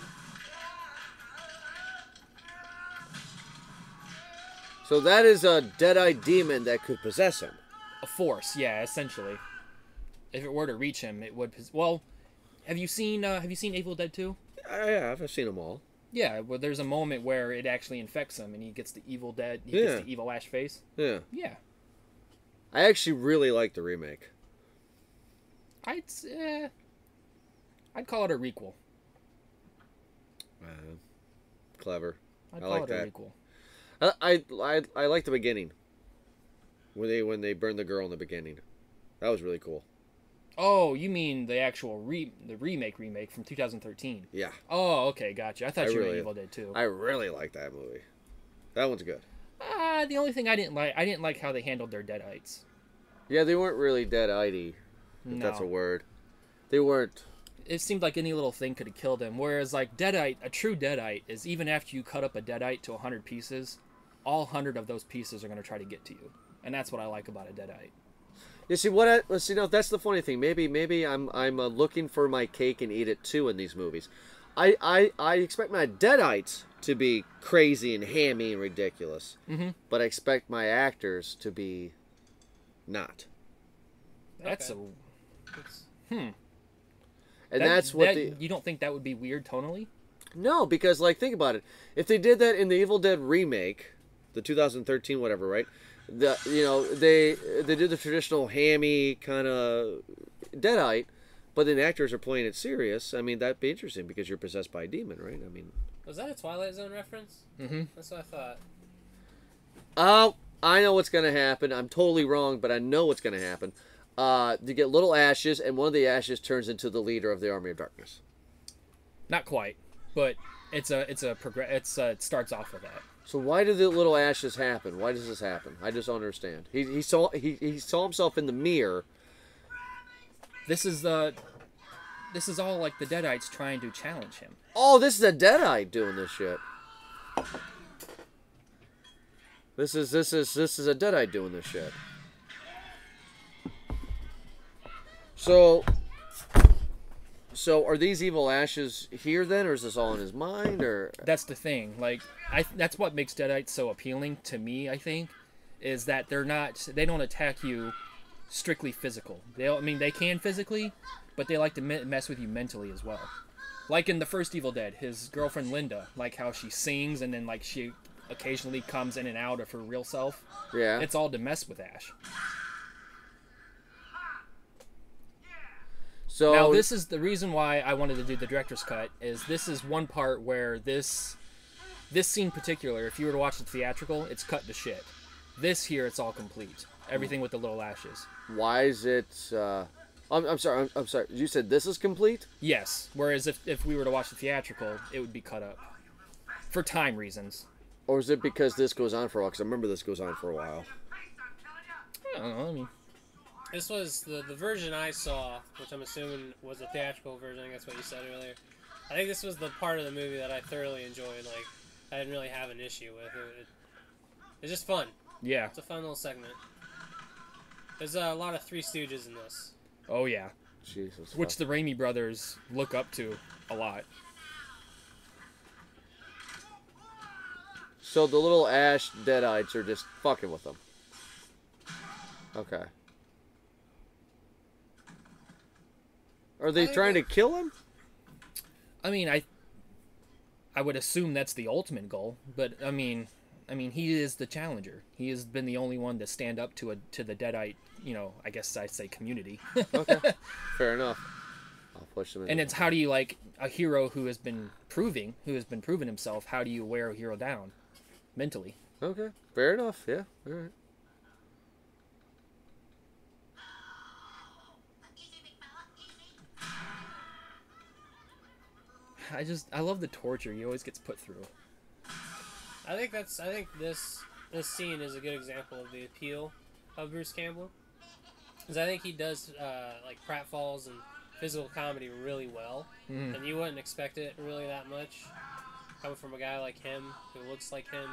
S1: So that is a Deadeye demon that could possess him.
S2: A force, yeah, essentially. If it were to reach him, it would... Well, have you seen Evil Dead 2?
S1: Yeah, I've seen them all.
S2: Yeah, well, there's a moment where it actually infects him, and he gets the Evil Dead... He
S1: Yeah.
S2: gets the evil ash face.
S1: Yeah.
S2: Yeah.
S1: I actually really like the remake.
S2: I'd call it a requel.
S1: clever.
S2: I
S1: I
S2: call
S1: like
S2: it
S1: that.
S2: really cool.
S1: I like the beginning. When they burn the girl in the beginning. That was really cool.
S2: Oh, you mean the actual remake from 2013?
S1: Yeah.
S2: Oh, okay, gotcha. I thought
S1: I
S2: you
S1: really-
S2: meant Evil Dead 2.
S1: I really like that movie. That one's good.
S2: The only thing I didn't like how they handled their Deadites.
S1: Yeah, they weren't really dead-eyedy, if
S2: No.
S1: that's a word. They weren't...
S2: It seemed like any little thing could have killed him. Whereas, like, Deadite, a true Deadite is even after you cut up a Deadite to 100 pieces, all 100 of those pieces are going to try to get to you. And that's what I like about a Deadite.
S1: You see, that's the funny thing. Maybe I'm looking for my cake and eat it too in these movies. I expect my Deadites to be crazy and hammy and ridiculous.
S2: Mm-hmm.
S1: But I expect my actors to be not.
S2: That's
S3: Okay.
S1: And that's what
S2: You don't think that would be weird tonally?
S1: No, because, like, think about it. If they did that in the Evil Dead remake, the 2013 whatever, right? They did the traditional hammy kind of Deadite, but then actors are playing it serious. I mean, that'd be interesting because you're possessed by a demon, right? I mean,
S3: Was that a Twilight Zone reference?
S2: Mm-hmm.
S3: That's what I thought.
S1: oh, I know what's gonna happen. I'm totally wrong, but I know what's gonna happen. You get little ashes, and one of the ashes turns into the leader of the Army of Darkness.
S2: Not quite, but it starts off with that.
S1: So why do the little ashes happen? Why does this happen? I just don't understand. He saw himself in the mirror.
S2: This is all like the Deadites trying to challenge him.
S1: Oh, this is a Deadite doing this shit. This is a Deadite doing this shit. So are these evil ashes here then, or is this all in his mind, or?
S2: That's the thing. Like, that's what makes Deadites so appealing to me. I think, is that they don't attack you strictly physical. They can physically, but they like to mess with you mentally as well. Like in the first Evil Dead, his girlfriend Linda, like how she sings and then like she occasionally comes in and out of her real self.
S1: Yeah.
S2: It's all to mess with Ash.
S1: So
S2: Now, this is the reason why I wanted to do the director's cut. Is this is one part where this scene in particular, if you were to watch the theatrical, it's cut to shit. This here, it's all complete. Everything with the little ashes.
S1: why is it? I'm sorry. I'm sorry. You said this is complete?
S2: Yes. Whereas if we were to watch the theatrical, it would be cut up for time reasons.
S1: Or is it because this goes on for a while? Because I remember this goes on for a while.
S2: I don't know. I mean,
S3: This was the version I saw, which I'm assuming was the theatrical version. I think that's what you said earlier. I think this was the part of the movie that I thoroughly enjoyed. Like, I didn't really have an issue with it. It's just fun.
S2: yeah.
S3: It's a fun little segment. There's a lot of Three Stooges in this.
S2: Oh yeah.
S1: Jesus.
S2: Which the Raimi brothers look up to a lot.
S1: So the little ash Deadites are just fucking with them. Okay. Are they
S3: think
S1: trying to
S3: that-
S1: kill him?
S2: I mean, I would assume that's the ultimate goal, but I mean, he is the challenger. He has been the only one to stand up to the Deadite, I guess I'd say community.
S1: Okay. Fair enough. I'll push them in.
S2: And it's how do you like a hero who has been proven himself? How do you wear a hero down mentally?
S1: Okay. Fair enough. Yeah. All right.
S2: I love the torture he always gets put through.
S3: I think this scene is a good example of the appeal of Bruce Campbell, because I think he does like pratfalls and physical comedy really well, and you wouldn't expect it really that much coming from a guy like him who looks like him.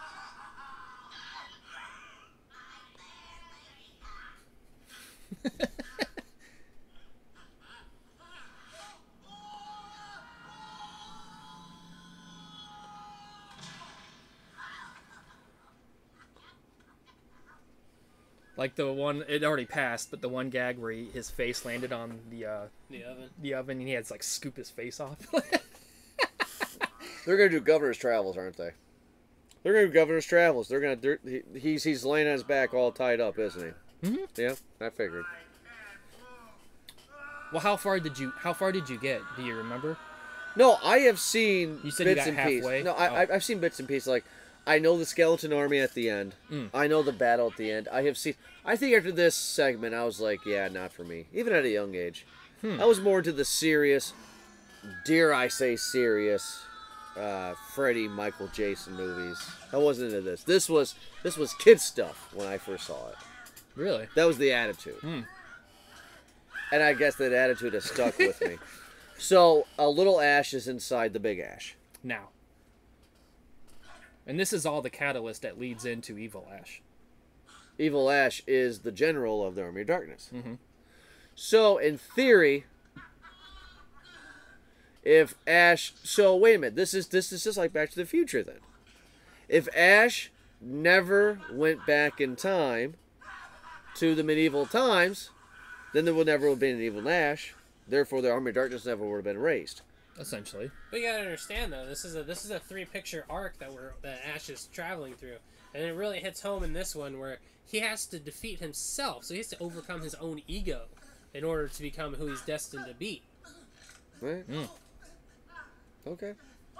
S2: Like the one, it already passed, but the one gag where his face landed on
S3: The oven.
S2: the oven and he had to like scoop his face off.
S1: They're gonna do Governor's Travels, aren't they? They're gonna do Governor's Travels. He's laying on his back, all tied up, isn't he?
S2: Mhm.
S1: Yeah, I figured.
S2: Well, how far did you get? Do you remember?
S1: No, I have seen
S2: You said you
S1: bits
S2: got
S1: and pieces.
S2: halfway?
S1: No,
S2: Oh.
S1: I've seen bits and pieces. Like, I know the skeleton army at the end. I know the battle at the end. I have seen. I think after this segment, I was like, yeah, not for me. Even at a young age, I was more into the serious, dare I say, serious, Freddy, Michael, Jason movies. I wasn't into this. This was kid stuff when I first saw it.
S2: Really?
S1: That was the attitude. And I guess that attitude has stuck with me. So, a little Ash is inside the big Ash.
S2: Now. And this is all the catalyst that leads into Evil Ash.
S1: Evil Ash is the general of the Army of Darkness. So, in theory, if Ash... So, wait a minute. This is just like Back to the Future, then. If Ash never went back in time to the medieval times, then there would never have been an Evil Ash. Therefore, the Army of Darkness never would have been raised.
S2: Essentially.
S3: But you gotta understand though, this is a 3-picture arc that Ash is traveling through, and it really hits home in this one where he has to defeat himself, so he has to overcome his own ego in order to become who he's destined to be.
S1: Right? Okay.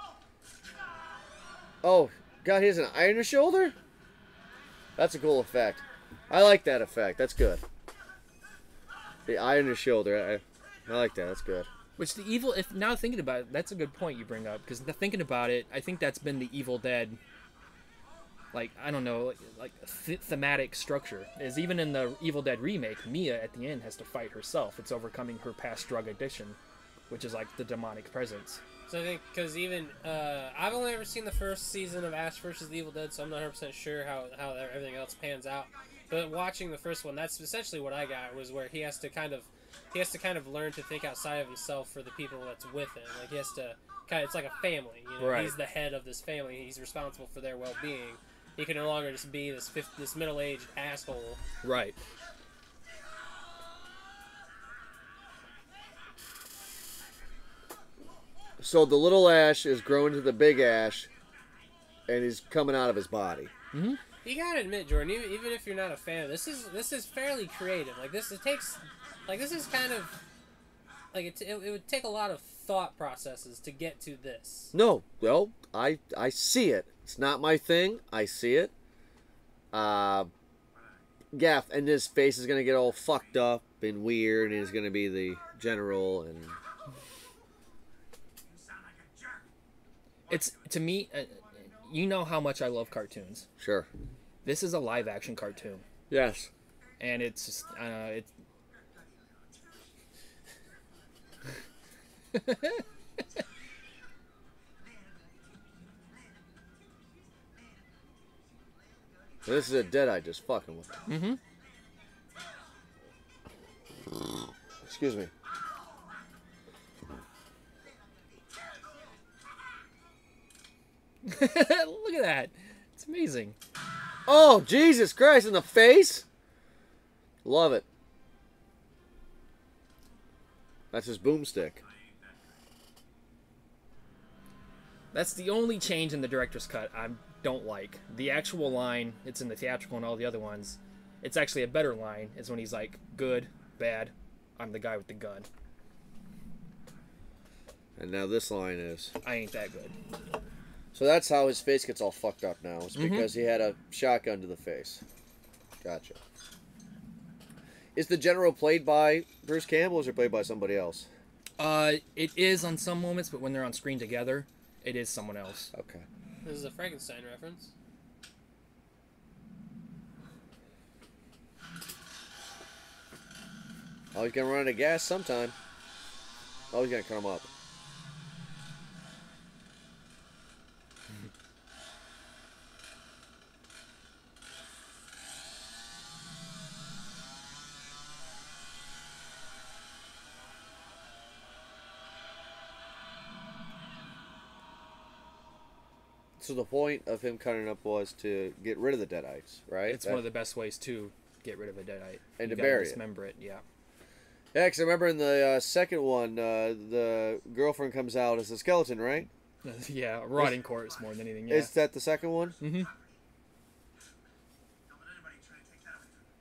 S1: Oh, God, he has an eye on his shoulder? That's a cool effect. I like that effect. That's good. The eye on his shoulder. I like that. That's good.
S2: Which the evil, if now thinking about it, that's a good point you bring up, because thinking about it, I think that's been the Evil Dead, like, I don't know, thematic structure. Is even in the Evil Dead remake, Mia at the end has to fight herself. It's overcoming her past drug addiction, which is like the demonic presence.
S3: So I think, because even, I've only ever seen the first season of Ash vs. the Evil Dead, so I'm not 100% sure how everything else pans out. But watching the first one, that's essentially what I got, was where he has to kind of learn to think outside of himself for the people that's with him. Like, he has to it's like a family, you know.
S2: Right.
S3: He's the head of this family. He's responsible for their well-being. He can no longer just be this middle-aged asshole.
S2: Right.
S1: So the little Ash is growing to the big Ash, and he's coming out of his body.
S3: You gotta admit, Jordan, even if you're not a fan, this is fairly creative. Like, this is kind of like it would take a lot of thought processes to get to this.
S1: No, well, I see it. It's not my thing. I see it. Yeah, and his face is gonna get all fucked up and weird, and he's gonna be the general, and
S4: You sound like a jerk.
S2: It's, to me, you know how much I love cartoons.
S1: sure.
S2: This is a live-action cartoon.
S1: Yes.
S2: And it's just, it's...
S1: This is a Deadeye just fucking with him. Excuse me.
S2: Look at that. It's amazing.
S1: Oh, Jesus Christ, in the face? Love it. That's his boomstick.
S2: That's the only change in the director's cut I don't like. The actual line, it's in the theatrical and all the other ones. It's actually a better line. It's when he's like, good, bad, I'm the guy with the gun.
S1: And now this line is...
S2: I ain't that good.
S1: So that's how his face gets all fucked up now. It's because he had a shotgun to the face. Gotcha. Is the general played by Bruce Campbell, or is it played by somebody else?
S2: It is on some moments, but when they're on screen together, it is someone else.
S1: Okay.
S3: This is a Frankenstein reference.
S1: Oh, he's gonna run out of gas sometime. Oh, he's gonna cut him up. So the point of him cutting up was to get rid of the Deadites, right?
S2: It's one of the best ways to get rid of a deadite.
S1: And
S2: You
S1: to
S2: gotta
S1: bury it.
S2: dismember it. Yeah.
S1: Yeah, because I remember in the second one, the girlfriend comes out as a skeleton, right?
S2: Yeah, rotting corpse more than anything. Yeah.
S1: Is that the second one?
S2: Mm-hmm.
S4: Don't let anybody try to take that away from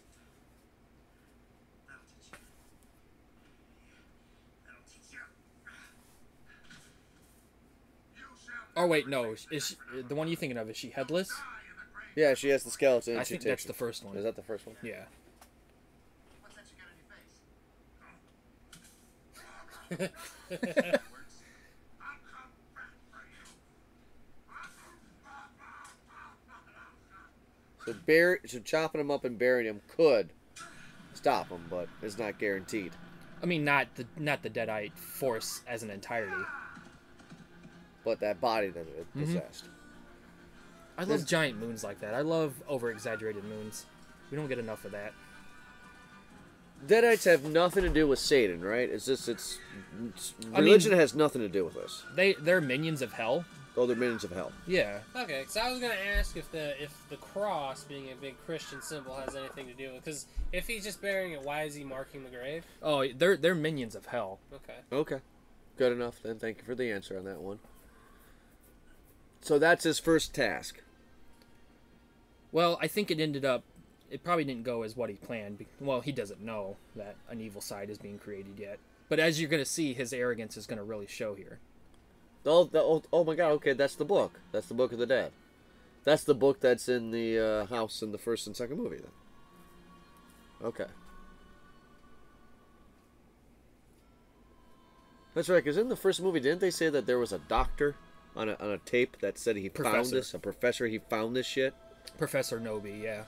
S4: you. That'll teach you. That'll teach you.
S2: Oh wait, no. Is she, the one you thinking of? Is she headless?
S1: Yeah, she has the skeleton. And
S2: I
S1: she
S2: think
S1: takes
S2: that's the first one.
S1: Is that the first one?
S2: Yeah.
S4: What's that you got on your face? I'll come back for you.
S1: So chopping him up and burying him could stop him, but it's not guaranteed.
S2: I mean, not the Deadite force as an entirety.
S1: But that body that it possessed.
S2: I love giant moons like that. I love over-exaggerated moons. We don't get enough of that.
S1: Deadites have nothing to do with Satan, right? It's just
S2: I
S1: religion
S2: mean-
S1: has nothing to do with this.
S2: They're minions of hell.
S1: Oh, they're minions of hell.
S2: Yeah.
S3: Okay, so I was gonna ask if the cross being a big Christian symbol has anything to do with, because if he's just burying it, why is he marking the grave?
S2: Oh, they're minions of hell.
S3: Okay.
S1: Okay. Good enough then. Thank you for the answer on that one. So that's his first task.
S2: Well, I think it probably didn't go as what he planned. Well, he doesn't know that an evil side is being created yet. But as you're going to see, his arrogance is going to really show here.
S1: Oh my god, okay, that's the book. That's the Book of the Dead. That's the book that's in the house in the first and second movie then. Okay. That's right, because in the first movie, didn't they say that there was a doctor on a tape that said he found
S2: Professor.
S1: this? A professor, he found this shit?
S2: Professor Nobi, yeah.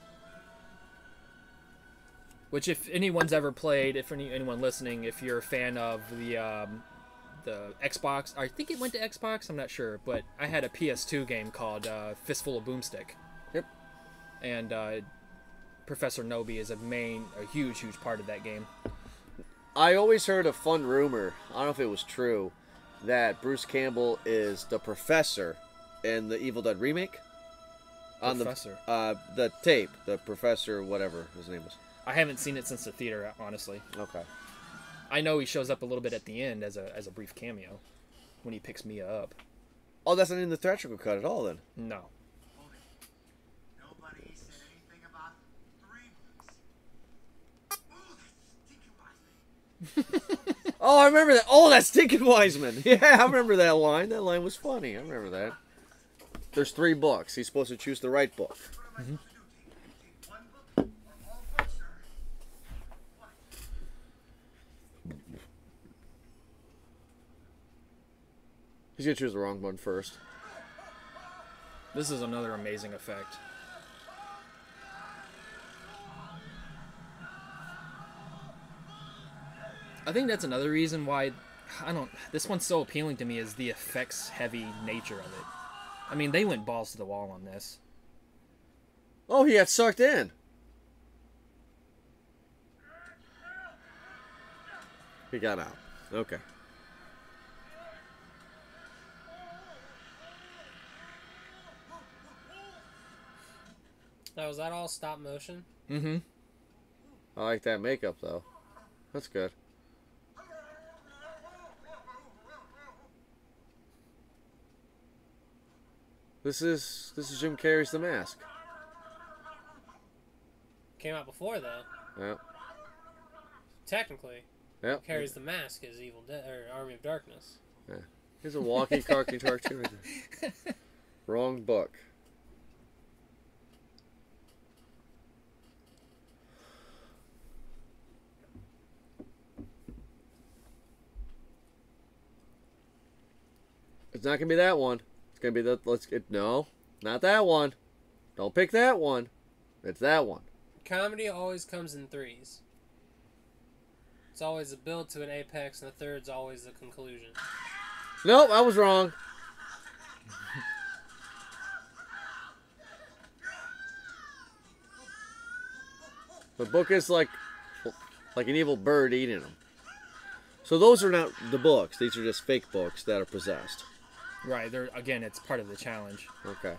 S2: Which, if anyone's ever played, if anyone listening, if you're a fan of the Xbox, I think it went to Xbox, I'm not sure, but I had a PS2 game called Fistful of Boomstick.
S1: Yep.
S2: And Professor Nobi is a huge part of that game.
S1: I always heard a fun rumor, I don't know if it was true, that Bruce Campbell is the professor in the Evil Dead remake. On
S2: Professor?
S1: The tape, the professor, whatever his name was.
S2: I haven't seen it since the theater, honestly.
S1: Okay.
S2: I know he shows up a little bit at the end as a brief cameo when he picks Mia up.
S1: Oh, that's not in the theatrical cut at all then.
S2: No.
S4: Nobody said anything about 3 books. Ooh, that's stinking wise.
S1: Oh, I remember that. Oh, that's Stinking Wiseman. Yeah, I remember that line. That line was funny. I remember that. There's 3 books. He's supposed to choose the right book.
S4: What am I supposed to do? Take 1 book or all books, or what?
S1: He's gonna choose the wrong one first.
S2: This is another amazing effect. I think that's another reason why this one's so appealing to me is the effects heavy nature of it. I mean, they went balls to the wall on this.
S1: Oh, he got sucked in. He got out. Okay.
S3: Now, was that all stop motion?
S2: Mm-hmm.
S1: I like that makeup though. That's good. This is Jim Carrey's The Mask.
S3: Came out before, though.
S1: Yeah.
S3: Technically,
S1: Yep.
S3: carries the mask as Evil Dead or Army of Darkness.
S1: Yeah. Here's a walkie cartoon. Wrong book. It's not gonna be that one. It's gonna be no, not that one. Don't pick that one. It's that one.
S3: Comedy always comes in 3s. It's always a build to an apex, and the third's always the conclusion.
S1: Nope, I was wrong. The book is like an evil bird eating them. So those are not the books. These are just fake books that are possessed.
S2: Right. Again, it's part of the challenge.
S1: Okay.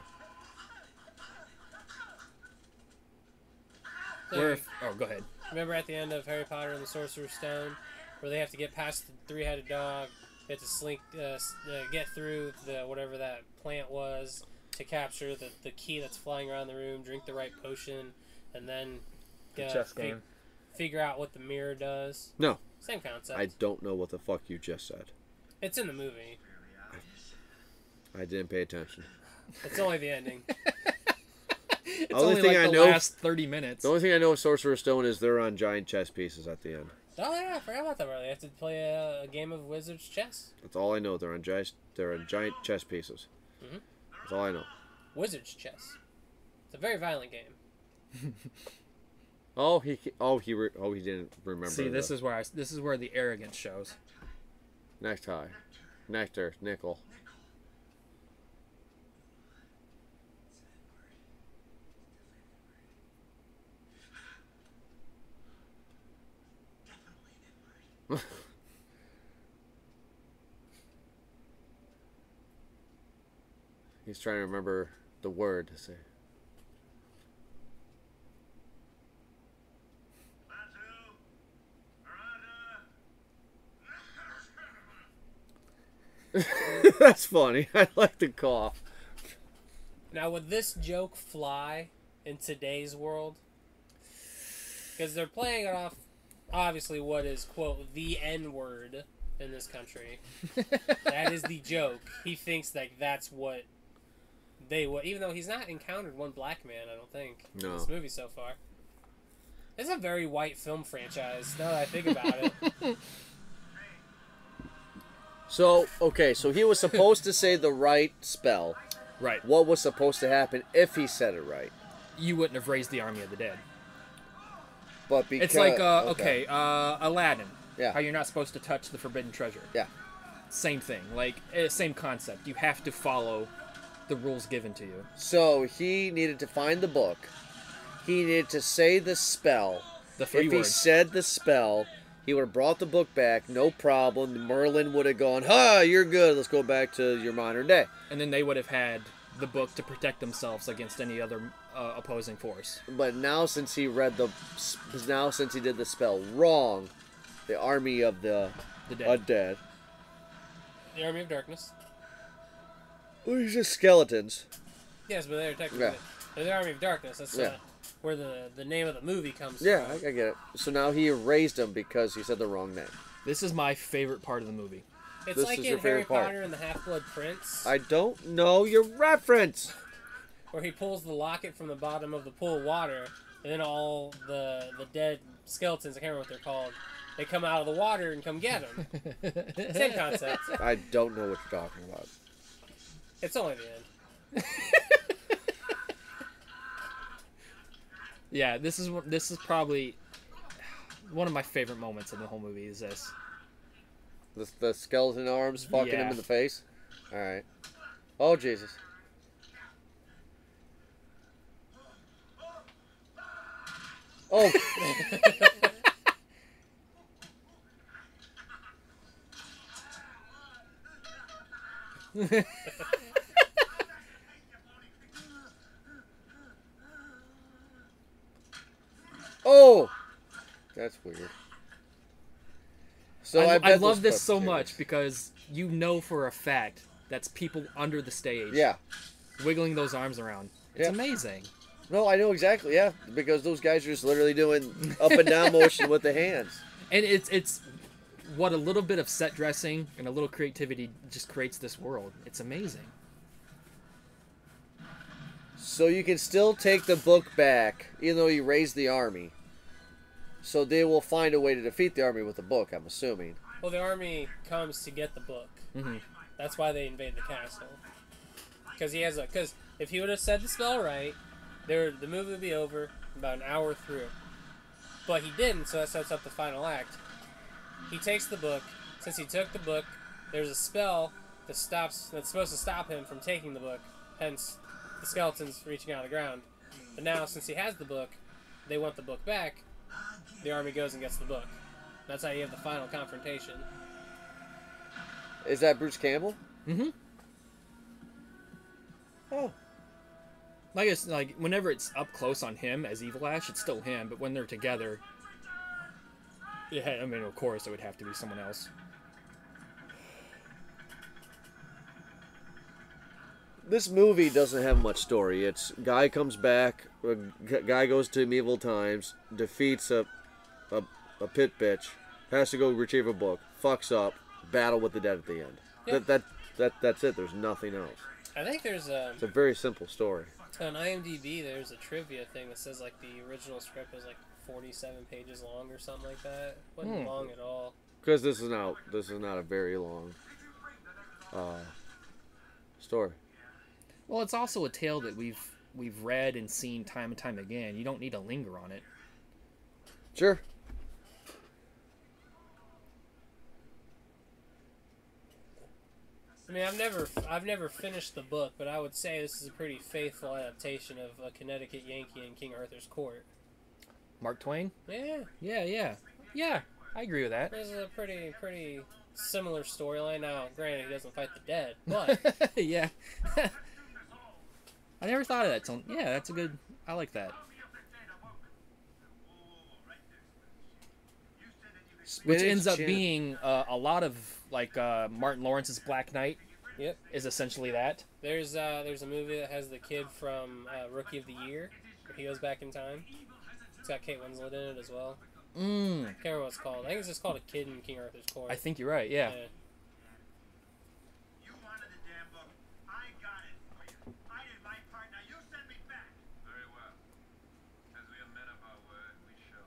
S2: Oh, go ahead.
S3: Remember at the end of Harry Potter and the Sorcerer's Stone, where they have to get past the 3-headed dog, they have to get through whatever that plant was to capture the key that's flying around the room, drink the right potion, and then
S2: Chess game.
S3: figure out what the mirror does.
S1: No,
S3: Same concept.
S1: I don't know what the fuck you just said.
S3: It's in the movie.
S1: I didn't pay attention.
S3: It's only the ending.
S2: It's
S1: only
S2: only
S1: thing
S2: like
S1: I
S2: the
S1: know-
S2: last 30 minutes.
S1: The only thing I know of Sorcerer's Stone is they're on giant chess pieces at the end.
S3: Oh yeah, I forgot about that. Really, you have to play a game of Wizard's chess.
S1: That's all I know. They're on giant chess pieces.
S3: Mhm.
S1: That's all I know.
S3: Wizard's chess. It's a very violent game.
S1: He didn't remember.
S2: See, this is where the arrogance shows.
S1: Necktie, nectar, nickel. He's trying to remember the word to say. That's funny. I like the cough.
S3: Now, would this joke fly in today's world? Because they're playing it off, obviously, what is, quote, the N-word in this country. That is the joke. He thinks that that's what they would, even though he's not encountered one black man, I don't think, in this movie so far. It's a very white film franchise, now that I think about it.
S1: So he was supposed to say the right spell.
S2: Right.
S1: What was supposed to happen if he said it right?
S2: You wouldn't have raised the army of the dead.
S1: But because
S2: It's like, Aladdin.
S1: Yeah.
S2: How you're not supposed to touch the forbidden treasure.
S1: Yeah.
S2: Same thing. Same concept. You have to follow the rules given to you.
S1: So he needed to find the book. He needed to say the spell.
S2: The three
S1: If
S2: words.
S1: he said the spell, he would have brought the book back, no problem. Merlin would have gone, "Ha, you're good. Let's go back to your modern day."
S2: And then they would have had the book to protect themselves against any other opposing force.
S1: But now, since he did the spell wrong, the army of the
S2: dead.
S1: dead.
S3: The Army of Darkness.
S1: Well, he's just skeletons.
S3: Yes, but they're technically they're the Army of Darkness. That's where the name of the movie comes from.
S1: Yeah, I get it. So now he erased him because he said the wrong name.
S2: This is my favorite part of the movie.
S3: It's
S1: This
S3: like
S1: is
S3: in
S1: your
S3: Harry
S1: favorite part.
S3: Potter and the Half-Blood Prince,
S1: I don't know your reference.
S3: where he pulls the locket from the bottom of the pool of water, and then all the dead skeletons, I can't remember what they're called, they come out of the water and come get him. Same concept.
S1: I don't know what you're talking about.
S3: It's only the end.
S2: Yeah, this is probably one of my favorite moments in the whole movie. Is this?
S1: The skeleton arms fucking him
S2: Yeah.
S1: in the face. All right. Oh Jesus. Oh. Oh. That's weird. So
S2: I
S1: bet
S2: love
S1: those
S2: this so
S1: puppets-
S2: much because you know for a fact that's people under the stage.
S1: Yeah.
S2: Wiggling those arms around. It's
S1: Yeah.
S2: amazing.
S1: No, I know exactly. Yeah, because those guys are just literally doing up and down motion with the hands.
S2: And it's what a little bit of set dressing and a little creativity just creates this world. It's amazing.
S1: So you can still take the book back, even though you raised the army. So they will find a way to defeat the army with the book, I'm assuming.
S3: Well, the army comes to get the book.
S2: Mm-hmm.
S3: That's why they invade the castle. Because if he would have said the spell right, the movie would be over about an hour through. But he didn't, so that sets up the final act. He takes the book. Since he took the book, there's a spell that's supposed to stop him from taking the book. Hence, the skeletons reaching out of the ground. But now, since he has the book, they want the book back. The army goes and gets the book. That's how you have the final confrontation.
S1: Is that Bruce Campbell?
S2: Mm-hmm.
S1: Oh.
S2: Like whenever it's up close on him as Evil Ash, it's still him. But when they're together, yeah, I mean, of course, it would have to be someone else.
S1: This movie doesn't have much story. It's guy comes back, guy goes to medieval times, defeats a pit bitch, has to go retrieve a book, fucks up, battle with the dead at the end.
S3: Yeah.
S1: That's it. There's nothing else.
S3: I think there's
S1: It's a very simple story.
S3: on IMDb. There's a trivia thing that says like the original script was like 47 pages long or something like that. Wasn't long at all.
S1: Because this is not a very long story.
S2: Well, it's also a tale that we've read and seen time and time again. You don't need to linger on it.
S1: Sure.
S3: I mean, I've never finished the book, but I would say this is a pretty faithful adaptation of A Connecticut Yankee in King Arthur's Court.
S2: Mark Twain?
S3: Yeah,
S2: Yeah, I agree with that.
S3: this is a pretty similar storyline. Now, granted, he doesn't fight the dead, but
S2: Yeah. I never thought of that. So, yeah, that's a good... I like that. Which ends up being a lot of, like, Martin Lawrence's Black Knight
S3: yep.
S2: is essentially that.
S3: There's a movie that has the kid from Rookie of the Year. Where he goes back in time. It's got Kate Winslet in it as well. I can't remember what it's called. I think it's just called A Kid in King Arthur's Court.
S2: I think you're right, yeah.
S4: You wanted the damn book. I got it for you. I did my part. Now you send me back. Very well. As we have men of our word, we shall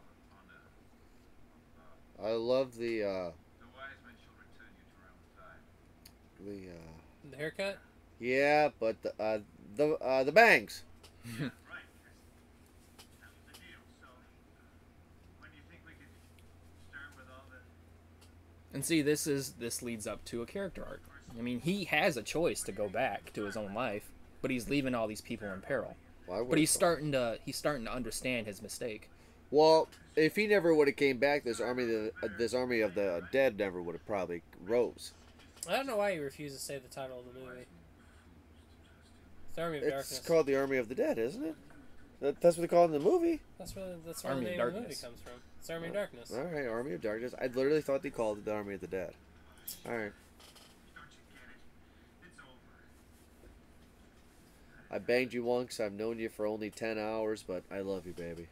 S4: honor.
S1: I love the
S4: The wise men shall return you to realm time.
S3: The haircut?
S1: yeah, but the bangs.
S4: Right. That was the deal. So, when do you think we could start with all the...
S2: And see, this leads up to a character arc. I mean, he has a choice to go back to his own life, but he's leaving all these people in peril. But he's starting to understand his mistake.
S1: Well, if he never would have came back, this army of the dead never would have probably rose.
S3: I don't know why you refuse to say the title of the movie. It's Army of Darkness.
S1: It's called the Army of the Dead, isn't it? That's what they call it in the movie.
S3: That's where the
S2: Army of
S3: name of the movie
S2: Darkness.
S3: comes from. It's Army of Darkness.
S1: All right, Army of Darkness. I literally thought they called it the Army of the Dead. All right.
S4: Don't you get it? It's over.
S1: I banged you once. I've known you for only 10 hours, but I love you, baby.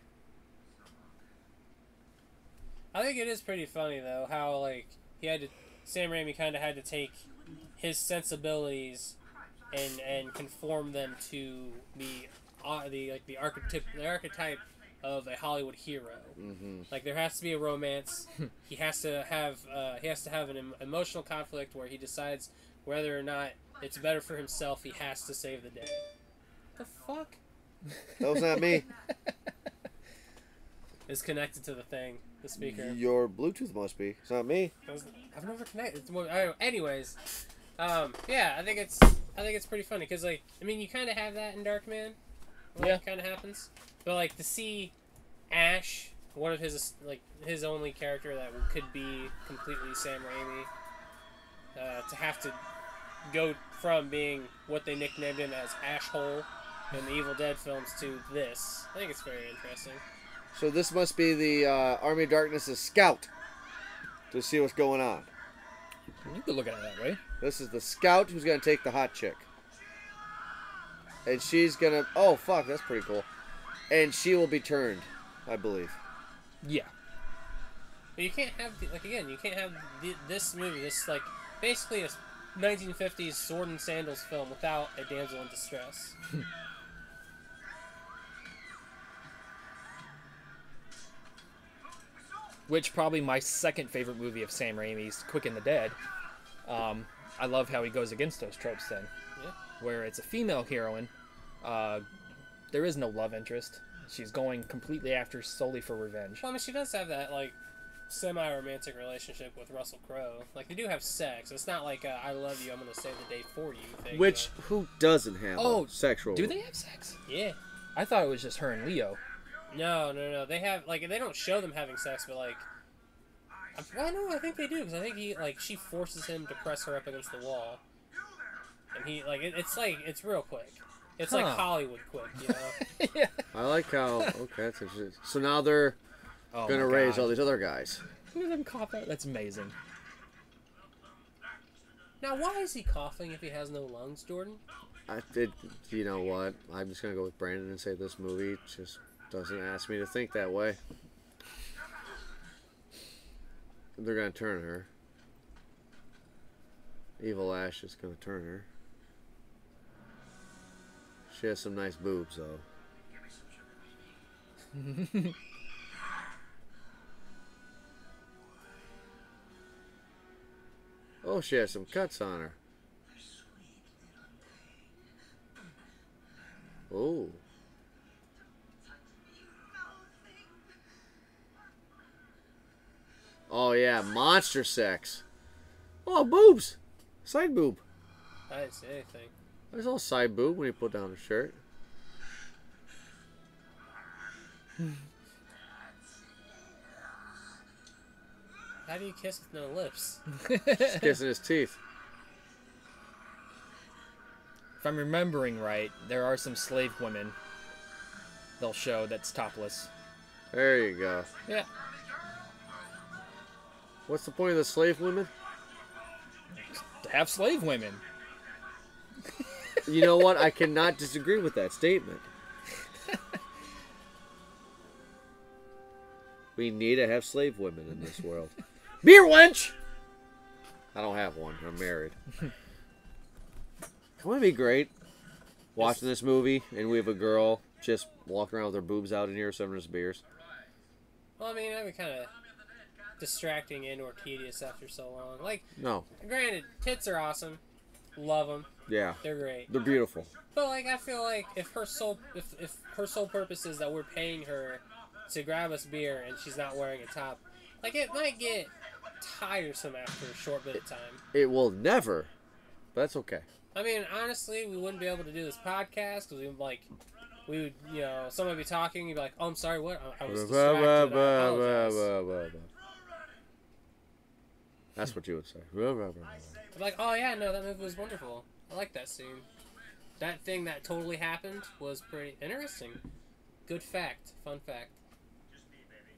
S3: I think it is pretty funny though how like Sam Raimi kind of had to take his sensibilities and conform them to the archetype of a Hollywood hero.
S1: Mm-hmm.
S3: Like there has to be a romance. he has to have an emotional conflict where he decides whether or not it's better for himself. He has to save the day. The fuck?
S1: That was not me.
S3: It's connected to the thing, the speaker.
S1: Your Bluetooth must be. It's not me.
S3: I've never connected. It's more, anyways, yeah, I think it's pretty funny because like I mean you kind of have that in Darkman.
S2: Yeah.
S3: It kind of happens, but like to see Ash, one of his only character that could be completely Sam Raimi, to have to go from being what they nicknamed him as Ashhole in the Evil Dead films to this, I think it's very interesting.
S1: So this must be the Army of Darkness' scout to see what's going on.
S2: You could look at it that way.
S1: This is the scout who's going to take the hot chick. And she's going to... Oh, fuck, that's pretty cool. And she will be turned, I believe.
S2: Yeah.
S3: But you can't have, this movie, this, like, basically a 1950s sword and sandals film without a damsel in distress.
S2: Which probably my second favorite movie of Sam Raimi's, Quick and the Dead. I love how he goes against those tropes then.
S3: Yeah.
S2: Where it's a female heroine. There is no love interest. She's going completely after solely for revenge.
S3: Well, I mean, she does have that, like, semi-romantic relationship with Russell Crowe. Like, they do have sex. It's not like, I love you, I'm going to save the day for you thing.
S1: Which, who doesn't have a sexual...
S2: Do they have sex?
S3: Yeah.
S2: I thought it was just her and Leo.
S3: No. They have, like, they don't show them having sex, but, like... Well, no, I think they do, because I think she forces him to press her up against the wall. And he, like, it's real quick. It's like Hollywood quick, you know?
S2: Yeah.
S1: I like how... Okay, that's interesting. So now they're going to raise all these other guys.
S2: Look at them cough out. That's amazing.
S3: Now, why is he coughing if he has no lungs, Jordan?
S1: You know what? I'm just going to go with Brandon and say this movie just doesn't ask me to think that way. They're going to turn her. Evil Ash is gonna turn her. She has some nice boobs, though. Oh, she has some cuts on her. Oh. Oh, yeah, monster sex. Oh, boobs. Side boob.
S3: I didn't say anything.
S1: There's all side boob when you put down the shirt.
S3: How do you kiss with no lips?
S1: Just kissing his teeth.
S2: If I'm remembering right, there are some slave women they'll show that's topless.
S1: There you go.
S2: Yeah.
S1: What's the point of the slave women?
S2: To have slave women.
S1: You know what? I cannot disagree with that statement. We need to have slave women in this world. Beer wench! I don't have one. I'm married. Wouldn't it be great watching this movie and we have a girl just walking around with her boobs out in here serving us beers?
S3: Well, I mean, that'd be kind of distracting and or tedious after so long. Like,
S1: No.
S3: granted, tits are awesome. Love them.
S1: Yeah.
S3: They're great.
S1: They're beautiful.
S3: But like, I feel like if her sole purpose is that we're paying her to grab us beer and she's not wearing a top, like it might get tiresome after a short bit of time.
S1: It will never, but that's okay.
S3: I mean, honestly, we wouldn't be able to do this podcast because we would, you know, someone would be talking, you'd be like, "Oh, I'm sorry, what? I was distracted. I apologize."
S1: That's what you would say.
S3: Like, oh yeah, no, that movie was wonderful. I like that scene. That thing that totally happened was pretty interesting. Good fact. Fun fact.
S4: Just me, baby.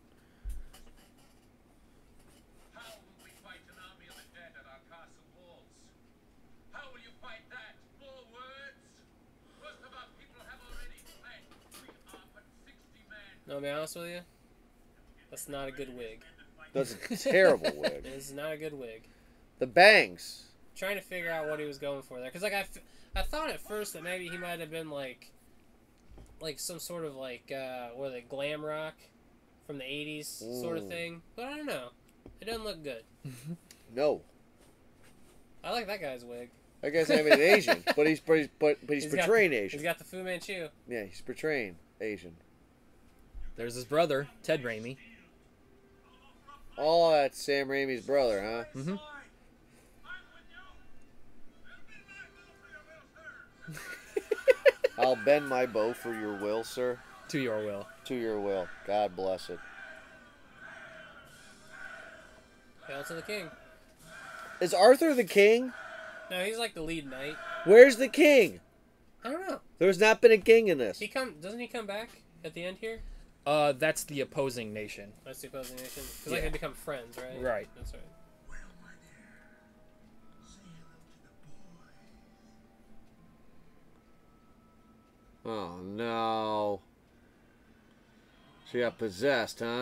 S4: How will we fight an army of the dead at our castle walls? How will you fight that? More words? Most of our people have already fled. We are but 60 men.
S3: No, to be honest with you, that's not a good wig.
S1: That's a terrible wig.
S3: It's not a good wig.
S1: The bangs.
S3: Trying to figure out what he was going for there, because like I thought at first that maybe he might have been like some sort of like what are they, glam rock from the 80s sort of
S1: Ooh.
S3: thing, but I don't know. It doesn't look good.
S1: No.
S3: I like that guy's wig.
S1: That guy's not even Asian, but he's portraying Asian.
S3: He's got the Fu Manchu.
S1: Yeah, he's portraying Asian.
S2: There's his brother, Ted Raimi.
S1: Oh, that's Sam Raimi's brother, huh?
S2: Mm-hmm.
S1: I'll bend my bow for your will, sir.
S2: To your will.
S1: To your will. God bless it.
S3: Hail to the king.
S1: Is Arthur the king?
S3: No, he's like the lead knight.
S1: Where's the king?
S3: I don't know.
S1: There's not been a king in this.
S3: Doesn't he come back at the end here?
S2: That's the opposing nation.
S3: That's the opposing nation. Because
S2: Yeah.
S3: like they become friends, right?
S2: Right.
S3: That's right.
S4: Well, my dear, say hello to the boy.
S1: Oh, no. She got possessed, huh?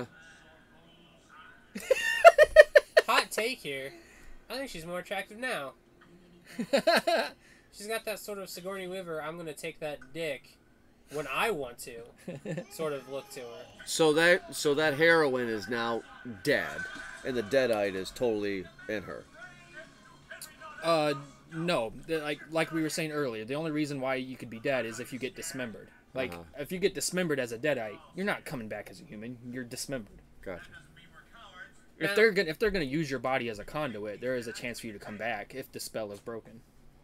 S3: Hot take here. I think she's more attractive now. She's got that sort of Sigourney Weaver, I'm going to take that dick when I want to sort of look to her.
S1: So that heroine is now dead, and the deadite is totally in her.
S2: No. Like we were saying earlier, the only reason why you could be dead is if you get dismembered. Like, if you get dismembered as a deadite, you're not coming back as a human. You're dismembered.
S1: Gotcha.
S2: If they're gonna use your body as a conduit, there is a chance for you to come back if the spell is broken.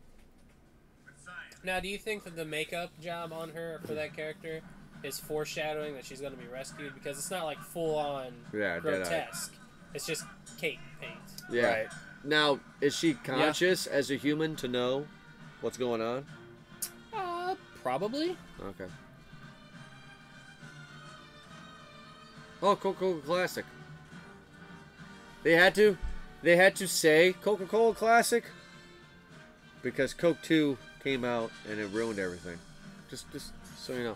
S3: Now, do you think that the makeup job on her for that character is foreshadowing that she's going to be rescued? Because it's not like full-on
S1: Yeah,
S3: grotesque. It's just cake paint.
S1: Yeah.
S2: Right.
S1: Now, is she conscious as a human to know what's going on?
S2: Probably.
S1: Okay. Oh, Coca-Cola Classic. They had to say Coca-Cola Classic because Coke 2 came out and it ruined everything. Just so you know.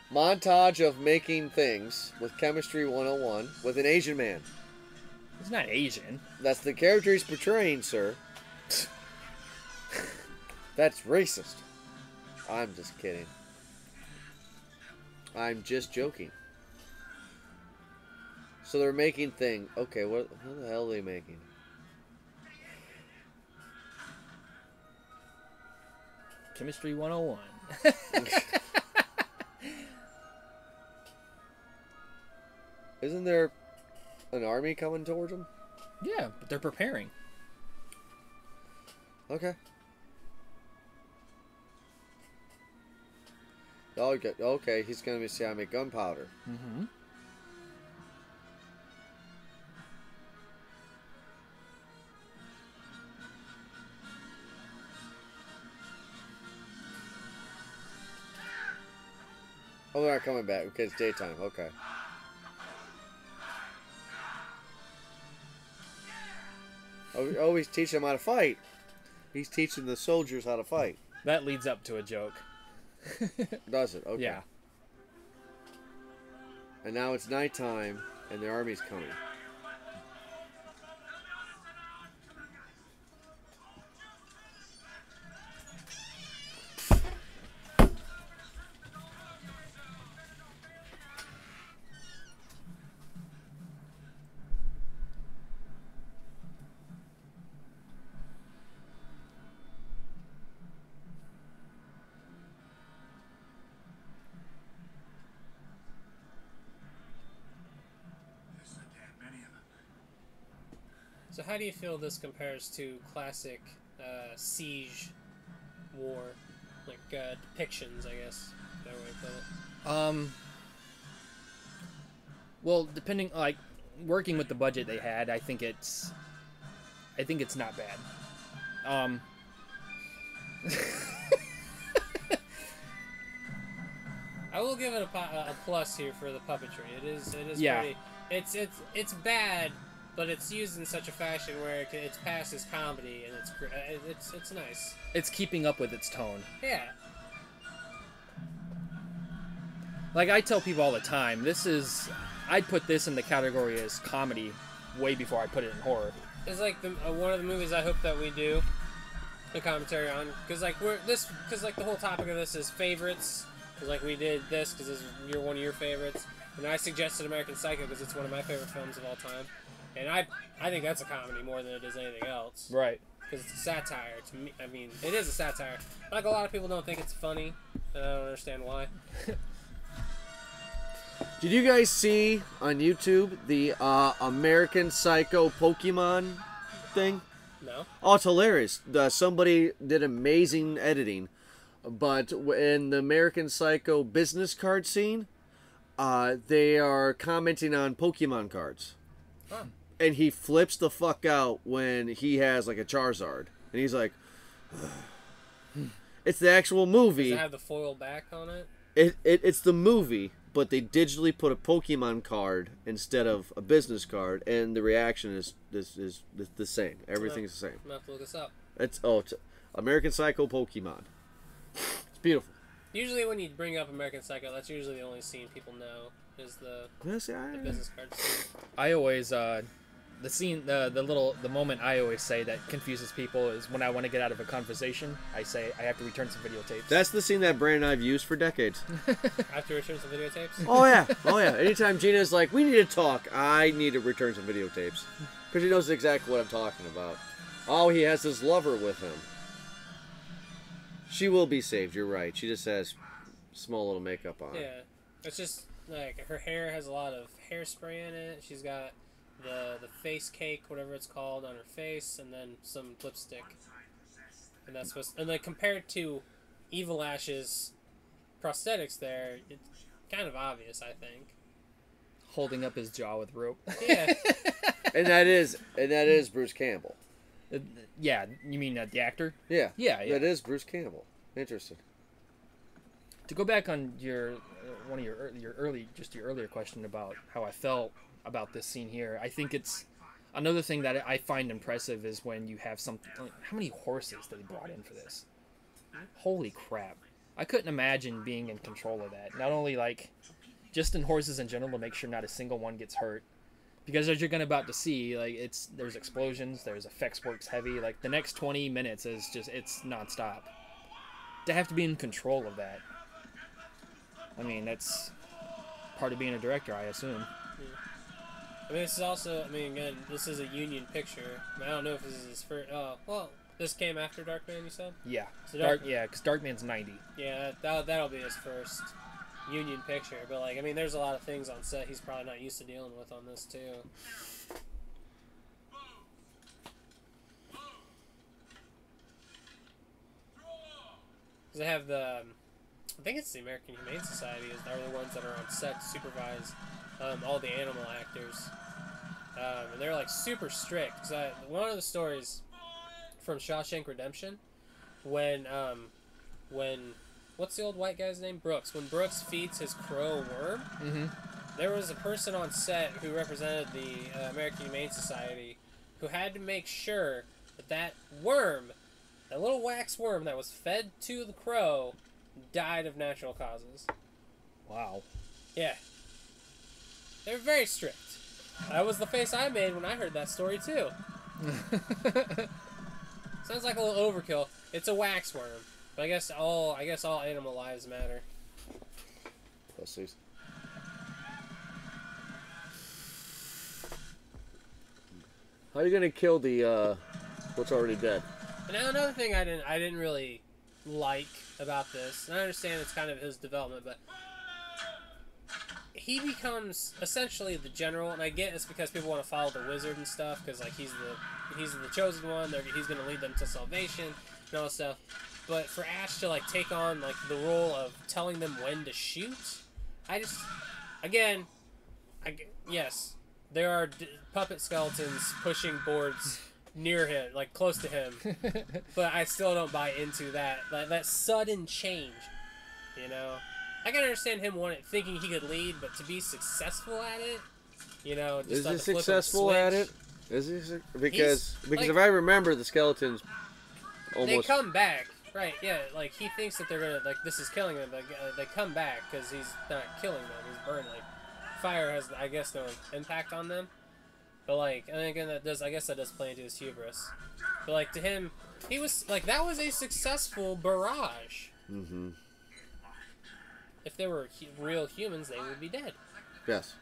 S1: Montage of making things with Chemistry 101 with an Asian man.
S2: He's not Asian.
S1: That's the character he's portraying, sir. That's racist. I'm just kidding. I'm just joking. So they're making thing. Okay, what the hell are they making?
S2: Chemistry 101.
S1: Isn't there an army coming towards them?
S2: Yeah, but they're preparing.
S1: Okay. Oh, okay. He's gonna see how I make gunpowder.
S2: Mm-hmm.
S1: Oh, they're not coming back. Okay, it's daytime. Okay. Oh, he's teaching them how to fight. He's teaching the soldiers how to fight.
S2: That leads up to a joke.
S1: Does it? Okay.
S2: Yeah.
S1: And now it's nighttime, and the army's coming.
S3: So how do you feel this compares to classic siege war, like depictions? I guess that way to put it.
S2: Well, depending, like, working with the budget they had, I think it's not bad.
S3: I will give it a plus here for the puppetry. It is
S2: Yeah.
S3: pretty. It's bad, but it's used in such a fashion where it's past as comedy, and it's nice.
S2: It's keeping up with its tone.
S3: Yeah.
S2: Like, I tell people all the time, I'd put this in the category as comedy way before I put it in horror.
S3: It's like one of the movies I hope that we do a commentary on, because like the whole topic of this is favorites. Because like we did this because you're one of your favorites, and I suggested American Psycho because it's one of my favorite films of all time, and I think that's a comedy more than it is anything else.
S2: Right.
S3: Because it's a satire. To me, I mean, it is a satire. Like a lot of people don't think it's funny, and I don't understand why.
S1: Did you guys see on YouTube the American Psycho Pokemon thing?
S3: No.
S1: Oh, it's hilarious. Somebody did amazing editing. But in the American Psycho business card scene, they are commenting on Pokemon cards.
S3: Huh.
S1: And he flips the fuck out when he has like a Charizard. And he's like, it's the actual movie.
S3: Does it have the foil back on it?
S1: It's the movie, but they digitally put a Pokemon card instead of a business card, and the reaction is the same. Everything's the same.
S3: I'm gonna have to look this up.
S1: It's American Psycho Pokemon. It's beautiful.
S3: Usually when you bring up American Psycho, that's usually the only scene people know is the business card scene.
S2: I always the moment I always say that confuses people is when I want to get out of a conversation, I say I have to return some videotapes.
S1: That's the scene that Brandon and I've used for decades.
S3: I have to return some videotapes?
S1: Oh yeah. Anytime Gina's like, we need to talk, I need to return some videotapes. Because he knows exactly what I'm talking about. Oh, he has his lover with him. She will be saved, you're right. She just has small little makeup on.
S3: Yeah. It's just, like, her hair has a lot of hairspray in it. She's got the face cake, whatever it's called, on her face, and then some lipstick. And that's and then compared to Evil Ash's prosthetics there, it's kind of obvious, I think.
S2: Holding up his jaw with rope.
S3: Yeah.
S1: and that is Bruce Campbell.
S2: Yeah, you mean the actor?
S1: Yeah.
S2: Yeah.
S1: That is Bruce Campbell. Interesting.
S2: To go back on your your earlier question about how I felt about this scene here, I think it's another thing that I find impressive is when you have something. How many horses that they brought in for this? Holy crap! I couldn't imagine being in control of that. Not only like just in horses in general to make sure not a single one gets hurt. Because as you're gonna about to see, like there's explosions, there's effects works heavy. Like the next 20 minutes is just it's nonstop. To have to be in control of that. I mean, that's part of being a director, I assume.
S3: I mean, this is also, I mean, again, this is a union picture. I, mean, I don't know if this is his first, well, this came after Darkman, you said?
S2: Yeah.
S3: So
S2: Yeah, because Darkman's 90.
S3: Yeah, that'll be his first union picture. But, like, I mean, there's a lot of things on set he's probably not used to dealing with on this, too. Because they have the, I think it's the American Humane Society are the ones that are on set to supervise all the animal actors. And they're, like, super strict. Because one of the stories from Shawshank Redemption, when what's the old white guy's name? Brooks. When Brooks feeds his crow a worm, there was a person on set who represented the American Humane Society who had to make sure that worm, that little wax worm that was fed to the crow, died of natural causes.
S2: Wow.
S3: Yeah. They're very strict. That was the face I made when I heard that story, too. Sounds like a little overkill. It's a wax worm. But I guess all animal lives matter.
S1: Pussies. How are you gonna kill the what's already dead?
S3: And now another thing I didn't really like about this, and I understand it's kind of his development, but he becomes essentially the general, and I get it's because people want to follow the wizard and stuff, because like he's the chosen one. He's going to lead them to salvation and all that stuff. But for Ash to like take on like the role of telling them when to shoot, yes, there are puppet skeletons pushing boards near him, like close to him, but I still don't buy into that sudden change, you know. I can understand him thinking he could lead, but to be successful at it, you know, just
S1: is
S3: on
S1: he
S3: the flip of the
S1: successful at
S3: switch.
S1: it? Is he? Because
S3: like,
S1: if I remember, the skeletons almost
S3: they come back, right? Yeah, like he thinks that they're gonna like this is killing them, but they come back because he's not killing them; he's burning. Like fire has, I guess, no impact on them. But like, and again, that does play into his hubris. But like to him, he was like that was a successful barrage.
S1: Mm-hmm.
S3: If they were real humans, they would be dead.
S1: Yes.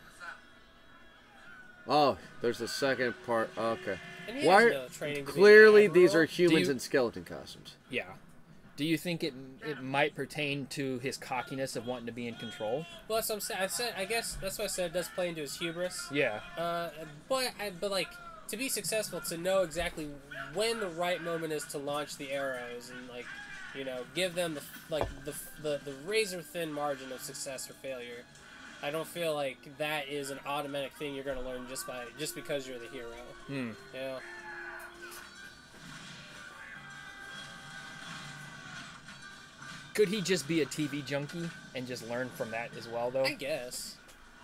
S1: Oh, there's the second part. Okay.
S3: And he
S1: Why?
S3: has no training to be
S1: Clearly,
S3: an
S1: these
S3: admiral.
S1: are humans in skeleton costumes.
S2: Yeah. Do you think it might pertain to his cockiness of wanting to be in control?
S3: Well, that's what I'm saying. I guess that's what I said. It does play into his hubris.
S2: Yeah.
S3: But like to be successful, to know exactly when the right moment is to launch the arrows and like, you know, give them the razor thin margin of success or failure. I don't feel like that is an automatic thing you're going to learn just because you're the hero. You know?
S2: Could he just be a TV junkie and just learn from that as well, though?
S3: I guess.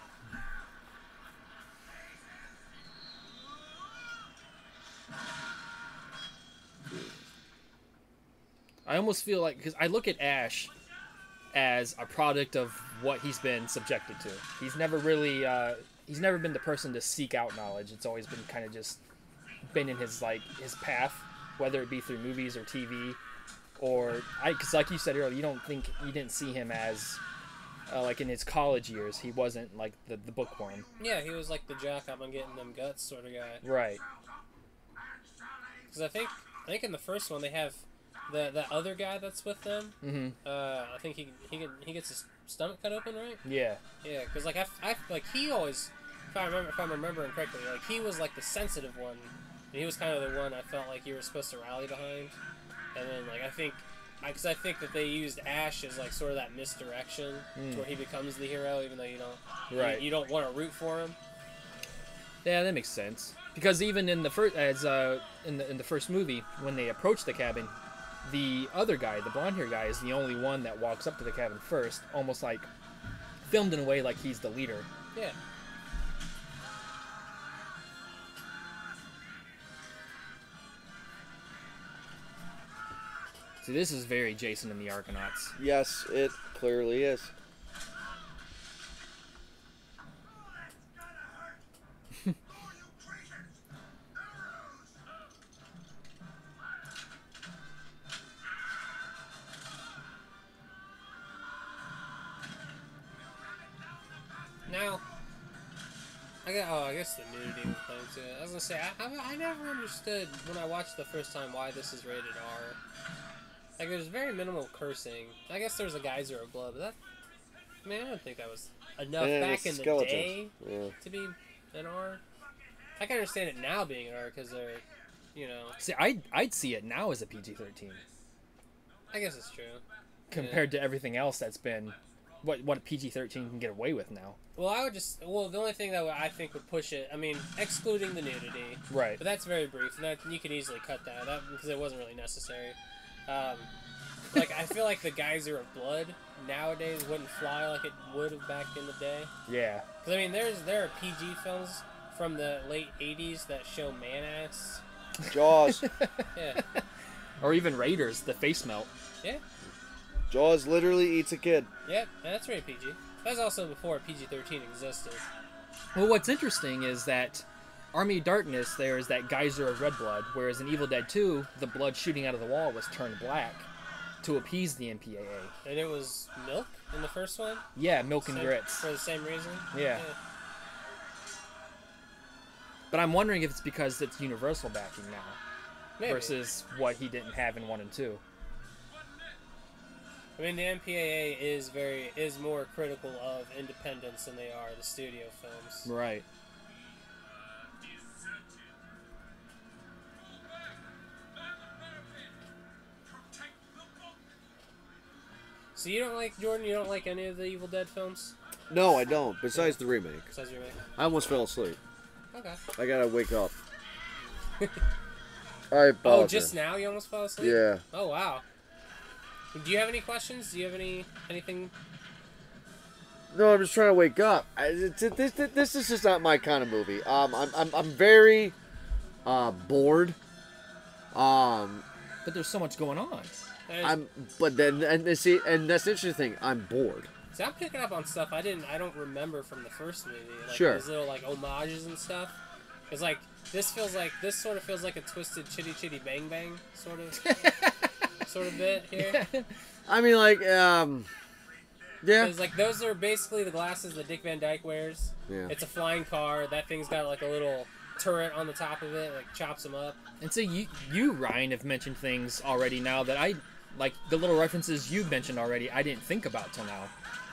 S2: I almost feel like, because I look at Ash as a product of what he's been subjected to. He's never really, he's never been the person to seek out knowledge. It's always been kind of just been in his path, whether it be through movies or TV, or because like you said earlier, you didn't see him as like in his college years, he wasn't like the bookworm.
S3: Yeah, he was like the jock I'm getting them guts sort of guy.
S2: Right.
S3: Because I think in the first one they have the other guy that's with them.
S2: Mm-hmm.
S3: I think he gets his stomach cut open, right?
S2: Yeah.
S3: Yeah, because like I like he always, if I'm remembering correctly, like he was like the sensitive one, and he was kind of the one I felt like you were supposed to rally behind. And then like I think that they used Ash as like sort of that misdirection to where he becomes the hero, even though you don't you don't want to root for him.
S2: Yeah, that makes sense. Because even in the first, in the first movie, when they approach the cabin, the other guy, the blonde-haired guy, is the only one that walks up to the cabin first, almost like filmed in a way like he's the leader.
S3: Yeah.
S2: See, this is very Jason and the Argonauts.
S1: Yes, it clearly is.
S3: Now, I guess the nudity would play into it. I was gonna say, I never understood when I watched the first time why this is rated R. Like, there's very minimal cursing. I guess there's a geyser of blood, but that, I mean, I don't think that was enough back in the day to be an R. I can understand it now being an R because they're, you know.
S2: See, I'd see it now as a PG-13.
S3: I guess it's true.
S2: Compared to everything else that's been, what PG-13 can get away with now.
S3: Well, the only thing that I think would push it, I mean, excluding the nudity.
S2: Right.
S3: But that's very brief, and that, you could easily cut that because it wasn't really necessary. Like, I feel like the geyser of blood nowadays wouldn't fly like it would have back in the day.
S2: Yeah.
S3: Because, I mean, there are PG films from the late 80s that show man-ass.
S1: Jaws.
S3: Yeah.
S2: Or even Raiders, the face melt.
S3: Yeah.
S1: Jaws literally eats a kid.
S3: Yep, that's very PG. That's also before PG-13 existed.
S2: Well, what's interesting is that Army of Darkness, there is that geyser of red blood, whereas in Evil Dead 2, the blood shooting out of the wall was turned black to appease the MPAA.
S3: And it was milk in the first one?
S2: Yeah, milk and grits.
S3: For the same reason?
S2: Yeah. But I'm wondering if it's because it's Universal backing now.
S3: Maybe.
S2: Versus what he didn't have in 1 and 2.
S3: I mean, the MPAA is more critical of independence than they are the studio films.
S2: Right.
S3: So you don't like, Jordan, you don't like any of the Evil Dead films?
S1: No, I don't. Besides the remake.
S3: Besides your remake?
S1: I almost fell asleep.
S3: Okay.
S1: I gotta wake up. I
S3: Oh,
S1: apologize.
S3: just now you almost fell asleep?
S1: Yeah.
S3: Oh, wow. Do you have any questions? Do you have anything?
S1: No, I'm just trying to wake up. This is just not my kind of movie. I'm very bored.
S2: But there's so much going on.
S1: But then and that's the interesting thing. I'm bored.
S3: See, I'm picking up on stuff I don't remember from the first movie. Like,
S1: Sure.
S3: These little like homages and stuff. It's like this sort of feels like a twisted Chitty Chitty Bang Bang sort of bit here.
S1: I mean, like, yeah.
S3: It's like those are basically the glasses that Dick Van Dyke wears.
S1: Yeah.
S3: It's a flying car. That thing's got like a little turret on the top of it, like chops them up.
S2: And so you Ryan, have mentioned things already now that I, like the little references you've mentioned already, I didn't think about till now.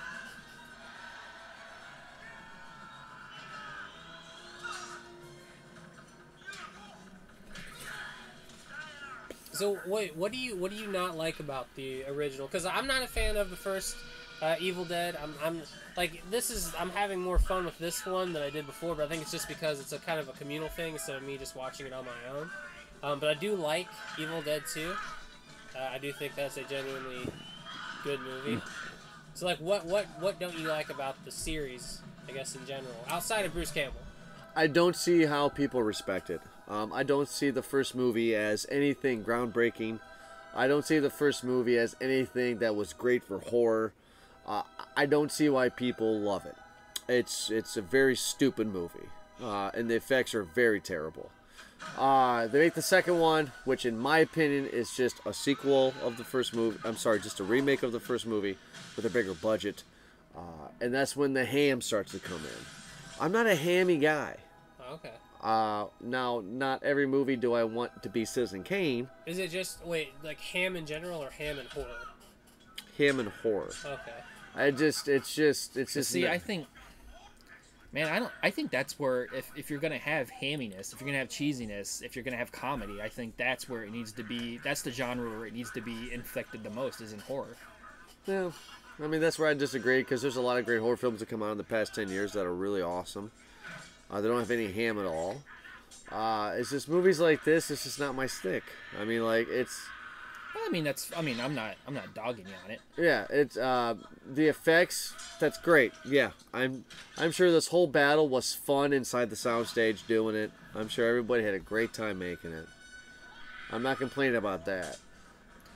S3: So wait, what do you not like about the original? Because I'm not a fan of the first Evil Dead. I'm having more fun with this one than I did before, but I think it's just because it's a kind of a communal thing instead of me just watching it on my own. But I do like Evil Dead 2. I do think that's a genuinely good movie. So like, what don't you like about the series? I guess in general, outside of Bruce Campbell.
S1: I don't see how people respect it. I don't see the first movie as anything groundbreaking. I don't see the first movie as anything that was great for horror. I don't see why people love it. It's a very stupid movie, and the effects are very terrible. They make the second one, which in my opinion is just a sequel of the first movie. I'm sorry, just a remake of the first movie with a bigger budget. And that's when the ham starts to come in. I'm not a hammy guy.
S3: Okay.
S1: Now, not every movie do I want to be Citizen Kane.
S3: Is it just like ham in general or ham and horror?
S1: Ham and horror.
S3: Okay.
S1: It's just.
S2: See, I think, man, I think that's where if you're gonna have hamminess, if you're gonna have cheesiness, if you're gonna have comedy, I think that's where it needs to be. That's the genre where it needs to be inflected the most, is in horror.
S1: Yeah, I mean that's where I disagree because there's a lot of great horror films that come out in the past 10 years that are really awesome. They don't have any ham at all. It's just movies like this. It's just not my stick. I mean, like it's.
S2: I'm not dogging you on it.
S1: Yeah, it's the effects. That's great. Yeah, I'm sure this whole battle was fun inside the soundstage doing it. I'm sure everybody had a great time making it. I'm not complaining about that.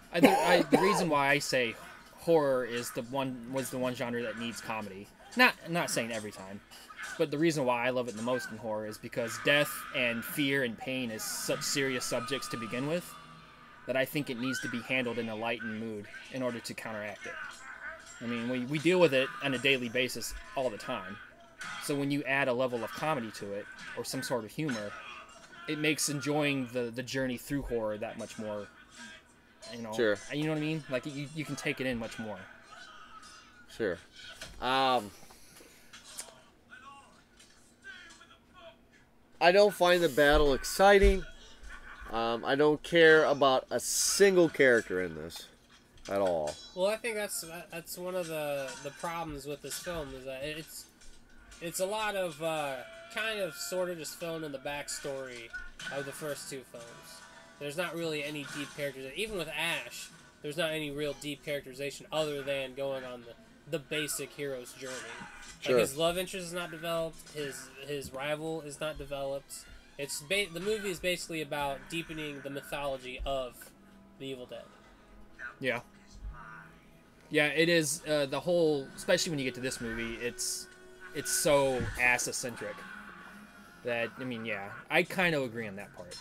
S2: The reason why I say horror was the one genre that needs comedy. Not saying every time, but the reason why I love it the most in horror is because death and fear and pain is such serious subjects to begin with that I think it needs to be handled in a lightened mood in order to counteract it. I mean, we deal with it on a daily basis all the time. So when you add a level of comedy to it, or some sort of humor, it makes enjoying the journey through horror that much more,
S1: Sure.
S2: You know what I mean? Like, you can take it in much more.
S1: Sure. I don't find the battle exciting. I don't care about a single character in this at all.
S3: Well, I think that's one of the problems with this film is that it's a lot of kind of sort of just filling in the backstory of the first two films. There's not really any deep characters. Even with Ash, there's not any real deep characterization other than going on the basic hero's journey.
S1: Sure.
S3: Like his love interest is not developed. His rival is not developed. The movie is basically about deepening the mythology of the Evil Dead.
S2: Yeah. Yeah, it is the whole, especially when you get to this movie, it's so ass-centric that, I mean, yeah, I kind of agree on that part.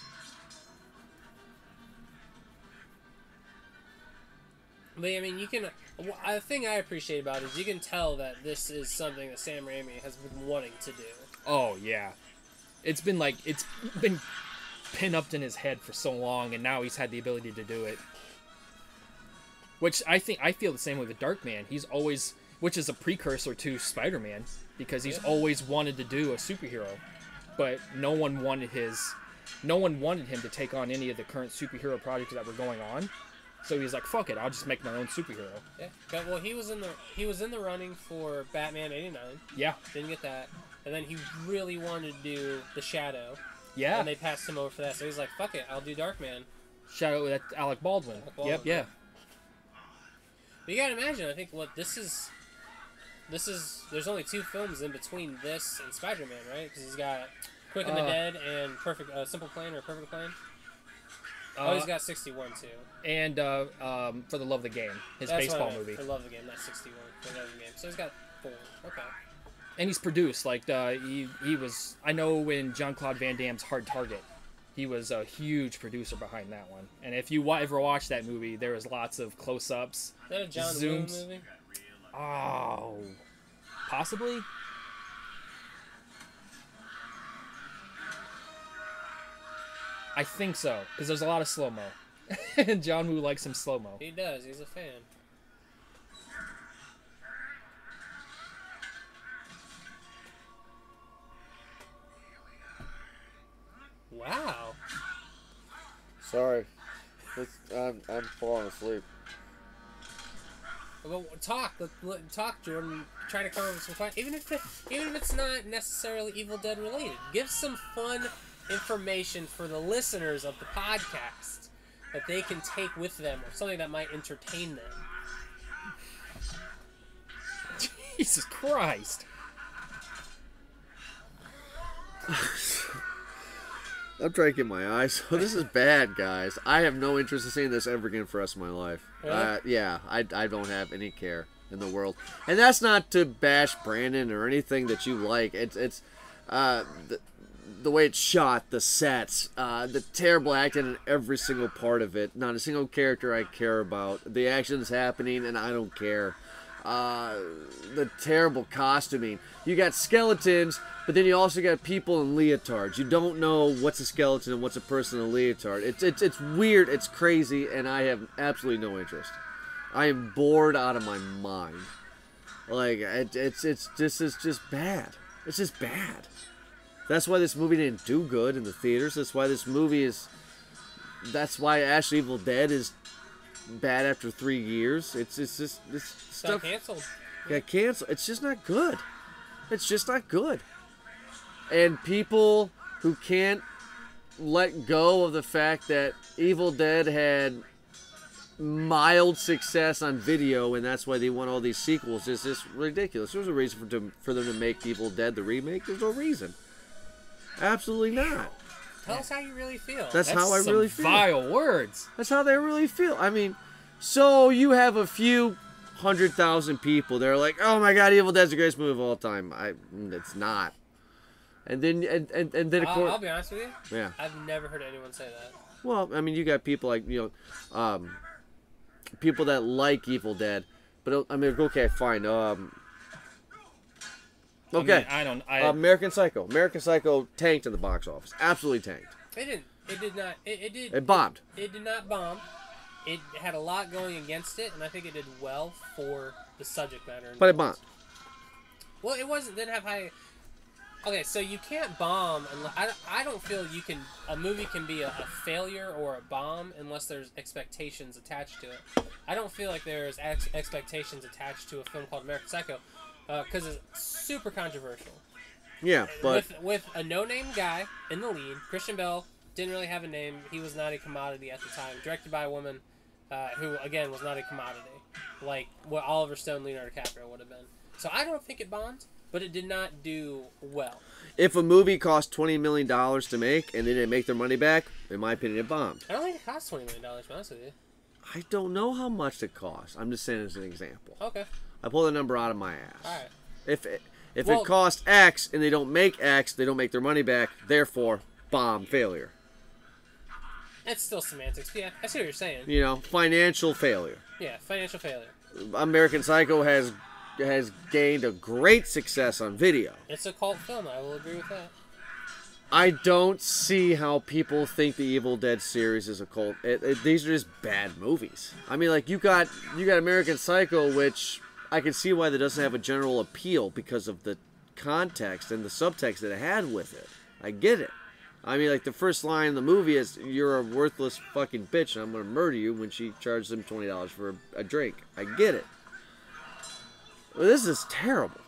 S3: But I mean, the thing I appreciate about it is you can tell that this is something that Sam Raimi has been wanting to do.
S2: Oh, yeah. It's been pinned up in his head for so long, and now he's had the ability to do it. Which I feel the same way with Darkman. He's always, which is a precursor to Spider-Man, because he's always wanted to do a superhero, but no one wanted him to take on any of the current superhero projects that were going on. So he's like, "Fuck it, I'll just make my own superhero."
S3: Yeah. Well, he was in the running for Batman '89.
S2: Yeah.
S3: Didn't get that, and then he really wanted to do The Shadow.
S2: Yeah.
S3: And they passed him over for that, so he's like, "Fuck it, I'll do Darkman."
S2: Shadow with Alec Baldwin. Yep. Yeah.
S3: But you gotta imagine. I think this is. There's only 2 films in between this and Spider-Man, right? Because he's got Quick and the Dead and Simple Plan or Perfect Plan. He's got 61 too.
S2: And For the Love of the Game, his baseball movie.
S3: For Love of the Game, not 61. For Love of the Game. So he's got 4. Okay.
S2: And he's produced, like, he was, I know when Jean-Claude Van Damme's Hard Target, he was a huge producer behind that one. And if you ever watch that movie, there was lots of close-ups,
S3: Is that a John Woo
S2: zooms.
S3: movie?
S2: Oh, possibly? I think so, because there's a lot of slow-mo. And John Woo likes some slow-mo.
S3: He does. He's a fan. Wow.
S1: Sorry. I'm falling asleep.
S3: Well, talk, Jordan. Try to come up with some fun. Even if it's not necessarily Evil Dead related, give some fun information for the listeners of the podcast that they can take with them, or something that might entertain them.
S2: Jesus Christ.
S1: I'm trying to get my eyes. So this is bad, guys. I have no interest in seeing this ever again for the rest of my life.
S3: Really?
S1: Yeah, I don't have any care in the world. And that's not to bash Brandon or anything that you like. It's the way it's shot, the sets, the terrible acting in every single part of it. Not a single character I care about. The action's happening and I don't care. The terrible costuming. You got skeletons, but then you also got people in leotards. You don't know what's a skeleton and what's a person in a leotard. It's weird, it's crazy, and I have absolutely no interest. I am bored out of my mind. Like, this is just bad. It's just bad. That's why this movie didn't do good in the theaters. That's why this movie is... That's why Ash Evil Dead is bad after 3 years. It's just this stuff
S3: Got canceled.
S1: got canceled. It's just not good. It's just not good. And people who can't let go of the fact that Evil Dead had mild success on video, and that's why they want all these sequels, is just ridiculous. There's a reason for them to make Evil Dead the remake. There's no reason. Absolutely not.
S3: Tell us how you really feel.
S1: That's how I really feel.
S2: Vile words.
S1: That's how they really feel. I mean, So you have a few 100,000 people. They're like, "Oh my God, Evil Dead's the greatest movie of all time." It's not. And then and then of course,
S3: I'll be honest with you.
S1: yeah.
S3: I've never heard anyone say that.
S1: Well, I mean, you got people like people that like Evil Dead, but I mean, okay, fine. Okay.
S2: I mean,
S1: American Psycho. American Psycho tanked in the box office. Absolutely tanked.
S3: It didn't. It did not. It did.
S1: It bombed.
S3: It did not bomb. It had a lot going against it, and I think it did well for the subject matter.
S1: But it bombed.
S3: Well, it wasn't. Didn't have high. Okay, so you can't bomb. I don't feel you can. A movie can be a failure or a bomb unless there's expectations attached to it. I don't feel like there's expectations attached to a film called American Psycho, because it's super controversial.
S1: Yeah, but
S3: With a no-name guy in the lead, Christian Bale didn't really have a name. He was not a commodity at the time. Directed by a woman who, again, was not a commodity, like what Oliver Stone, Leonardo DiCaprio would have been. So I don't think it bombed, but it did not do well.
S1: if a movie cost $20 million to make and they didn't make their money back, in my opinion, it bombed.
S3: I don't think it cost $20 million, to be honest with you.
S1: I don't know how much it costs. I'm just saying as an example.
S3: Okay.
S1: I pulled the number out of my ass.
S3: All right.
S1: If
S3: Well-
S1: it costs X and they don't make X, they don't make their money back. Therefore, bomb, failure.
S3: It's still semantics. Yeah, I see what you're saying.
S1: You know, financial failure.
S3: Yeah, financial failure.
S1: American Psycho has gained a great success on video.
S3: It's a cult film. I will agree with that.
S1: I don't see how people think the Evil Dead series is a cult. These are just bad movies. I mean, like you got American Psycho, which I can see why that doesn't have a general appeal because of the context and the subtext that it had with it. I get it. I mean, like the first line in the movie is, "You're a worthless fucking bitch, and I'm gonna murder you." When she charged him $20 for a drink, I get it. Well, this is terrible.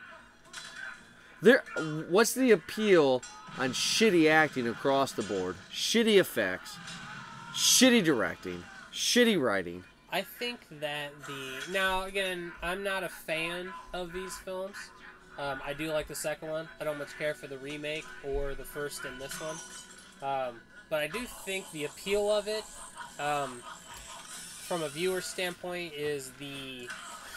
S1: What's the appeal on shitty acting across the board, shitty effects, shitty directing, shitty writing?
S3: I think that now again, I'm not a fan of these films. I do like the second one. I don't much care for the remake or the first and this one. But I do think the appeal of it, from a viewer standpoint, is the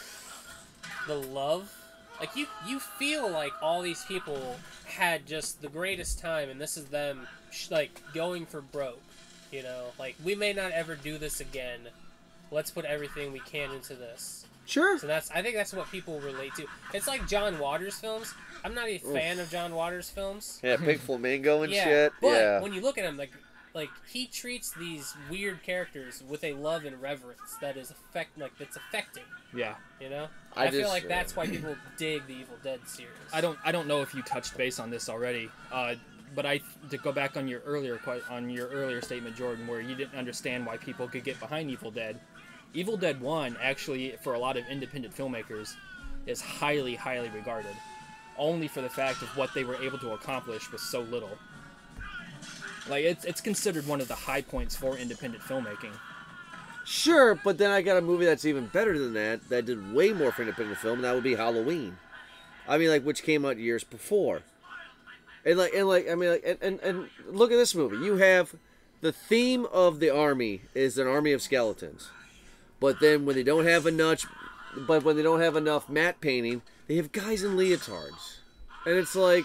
S3: love. Like you feel like all these people had just the greatest time, and this is them like going for broke. You know, like we may not ever do this again. Let's put everything we can into this.
S1: Sure.
S3: So I think that's what people relate to. It's like John Waters films. I'm not a fan of John Waters films.
S1: Yeah, Pink Flamingo and
S3: Yeah,
S1: shit.
S3: but
S1: Yeah.
S3: when you look at him, like he treats these weird characters with a love and reverence that is that's affecting.
S2: Yeah.
S3: You know,
S1: I
S3: feel
S1: just,
S3: like that's why people dig the Evil Dead series.
S2: I don't know if you touched base on this already, but to go back on your earlier statement, Jordan, where you didn't understand why people could get behind Evil Dead. Evil Dead 1, actually, for a lot of independent filmmakers, is highly, highly regarded. Only for the fact of what they were able to accomplish with so little. Like, it's considered one of the high points for independent filmmaking.
S1: Sure, but then I got a movie that's even better than that did way more for independent film, and that would be Halloween. I mean, like, which came out years before. And look at this movie. You have the theme of the army is an army of skeletons. But then when they don't have enough matte painting, they have guys in leotards. And it's like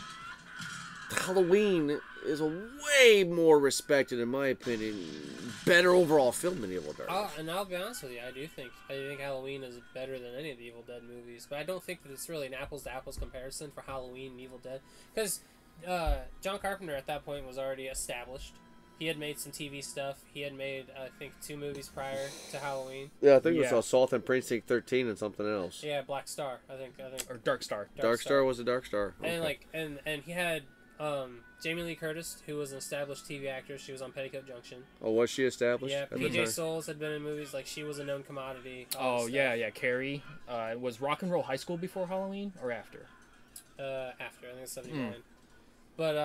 S1: Halloween is a way more respected, in my opinion, better overall film than Evil Dead.
S3: And I'll be honest with you, I think Halloween is better than any of the Evil Dead movies, but I don't think that it's really an apples to apples comparison for Halloween and Evil Dead, because John Carpenter at that point was already established. He had made some TV stuff. He had made, I think, 2 movies prior to Halloween.
S1: Yeah, I think it was Assault on Precinct 13 and something else.
S3: Yeah, Black Star, I think.
S2: Or Dark Star.
S1: Dark Star was a Dark Star.
S3: And
S1: Okay.
S3: and he had Jamie Lee Curtis, who was an established TV actress. She was on Petticoat Junction.
S1: Oh, was she established?
S3: Yeah,
S1: at the
S3: PJ
S1: time?
S3: Souls had been in movies. Like, she was a known commodity.
S2: Oh, yeah, Carrie. Was Rock and Roll High School before Halloween or after?
S3: After, I think it's 79. But,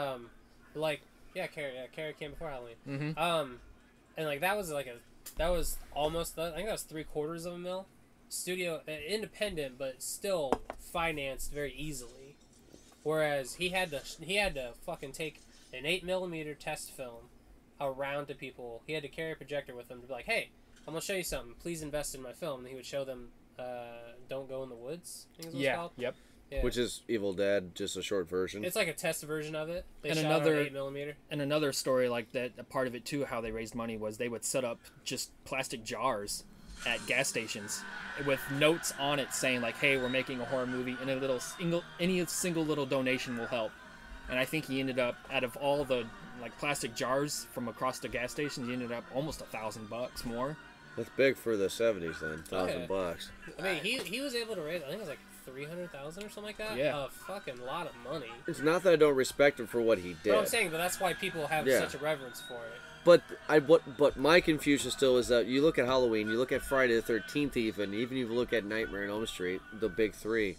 S3: Carrie came before Halloween.
S2: Mm-hmm.
S3: And like that was almost, I think that was $750,000 studio, independent, but still financed very easily. Whereas he had to fucking take an 8mm test film around to people. He had to carry a projector with him to be like, hey, I'm gonna show you something. Please invest in my film. And he would show them, Don't Go in the Woods. I think is what it's called.
S2: Yep.
S3: Yeah.
S1: Which is Evil Dead, just a short version.
S3: It's like a test version of it. They
S2: And
S3: shot
S2: another-
S3: on 8mm.
S2: And another story like that, a part of it too, how they raised money was they would set up just plastic jars at gas stations with notes on it saying like, "Hey, we're making a horror movie, and any single little donation will help." And I think he ended up, out of all the like plastic jars from across the gas stations, he ended up almost $1,000 more.
S1: That's big for the 70s then.
S3: Oh, yeah.
S1: $1,000.
S3: I mean, he was able to raise, I think it was like 300,000 or something like that.
S2: Yeah.
S3: A fucking lot of money.
S1: It's not that I don't respect him for what he did.
S3: But I'm saying, but that's why people have
S1: Yeah.
S3: such a reverence for it.
S1: But my confusion still is that you look at Halloween, you look at Friday the 13th, even if you look at Nightmare on Elm Street, the big three.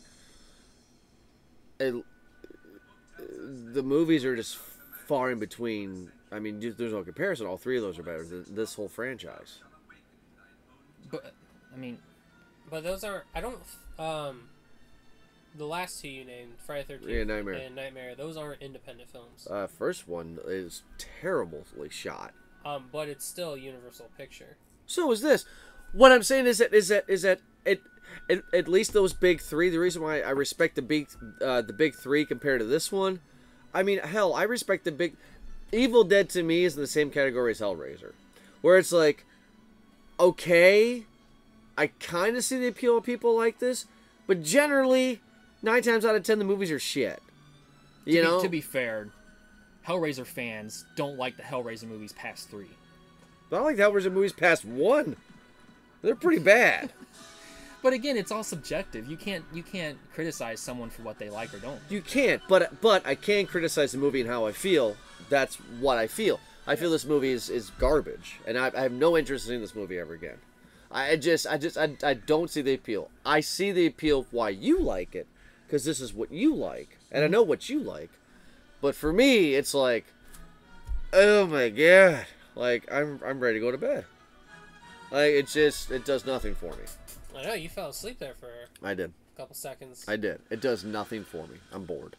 S1: The movies are just far in between. I mean, there's no comparison. All three of those are better than this whole franchise.
S2: But I mean,
S3: But those aren't. I don't. The last two you named, Friday the 13th
S1: Yeah, Nightmare.
S3: and Nightmare, those aren't independent films.
S1: First one is terribly shot.
S3: But it's still a Universal picture.
S1: So is this. What I'm saying is that at least those big three. The reason why I respect the big three compared to this one, I mean, hell, I respect the big. Evil Dead to me is in the same category as Hellraiser, where it's like, okay, I kind of see the appeal of people like this, but generally, 9 times out of 10, the movies are shit. You know,
S2: to be fair, Hellraiser fans don't like the Hellraiser movies past 3.
S1: I don't like the Hellraiser movies past 1. They're pretty bad.
S2: But again, it's all subjective. You can't criticize someone for what they like or don't.
S1: You can't, but I can criticize the movie and how I feel. That's what I feel. I feel this movie is garbage, and I have no interest in seeing this movie ever again. I don't see the appeal. I see the appeal of why you like it, because this is what you like, and I know what you like. But for me, it's like, oh my god, like I'm ready to go to bed. Like it does nothing for me.
S3: I know, you fell asleep there for
S1: I did.
S3: a couple seconds.
S1: I did. It does nothing for me. I'm bored.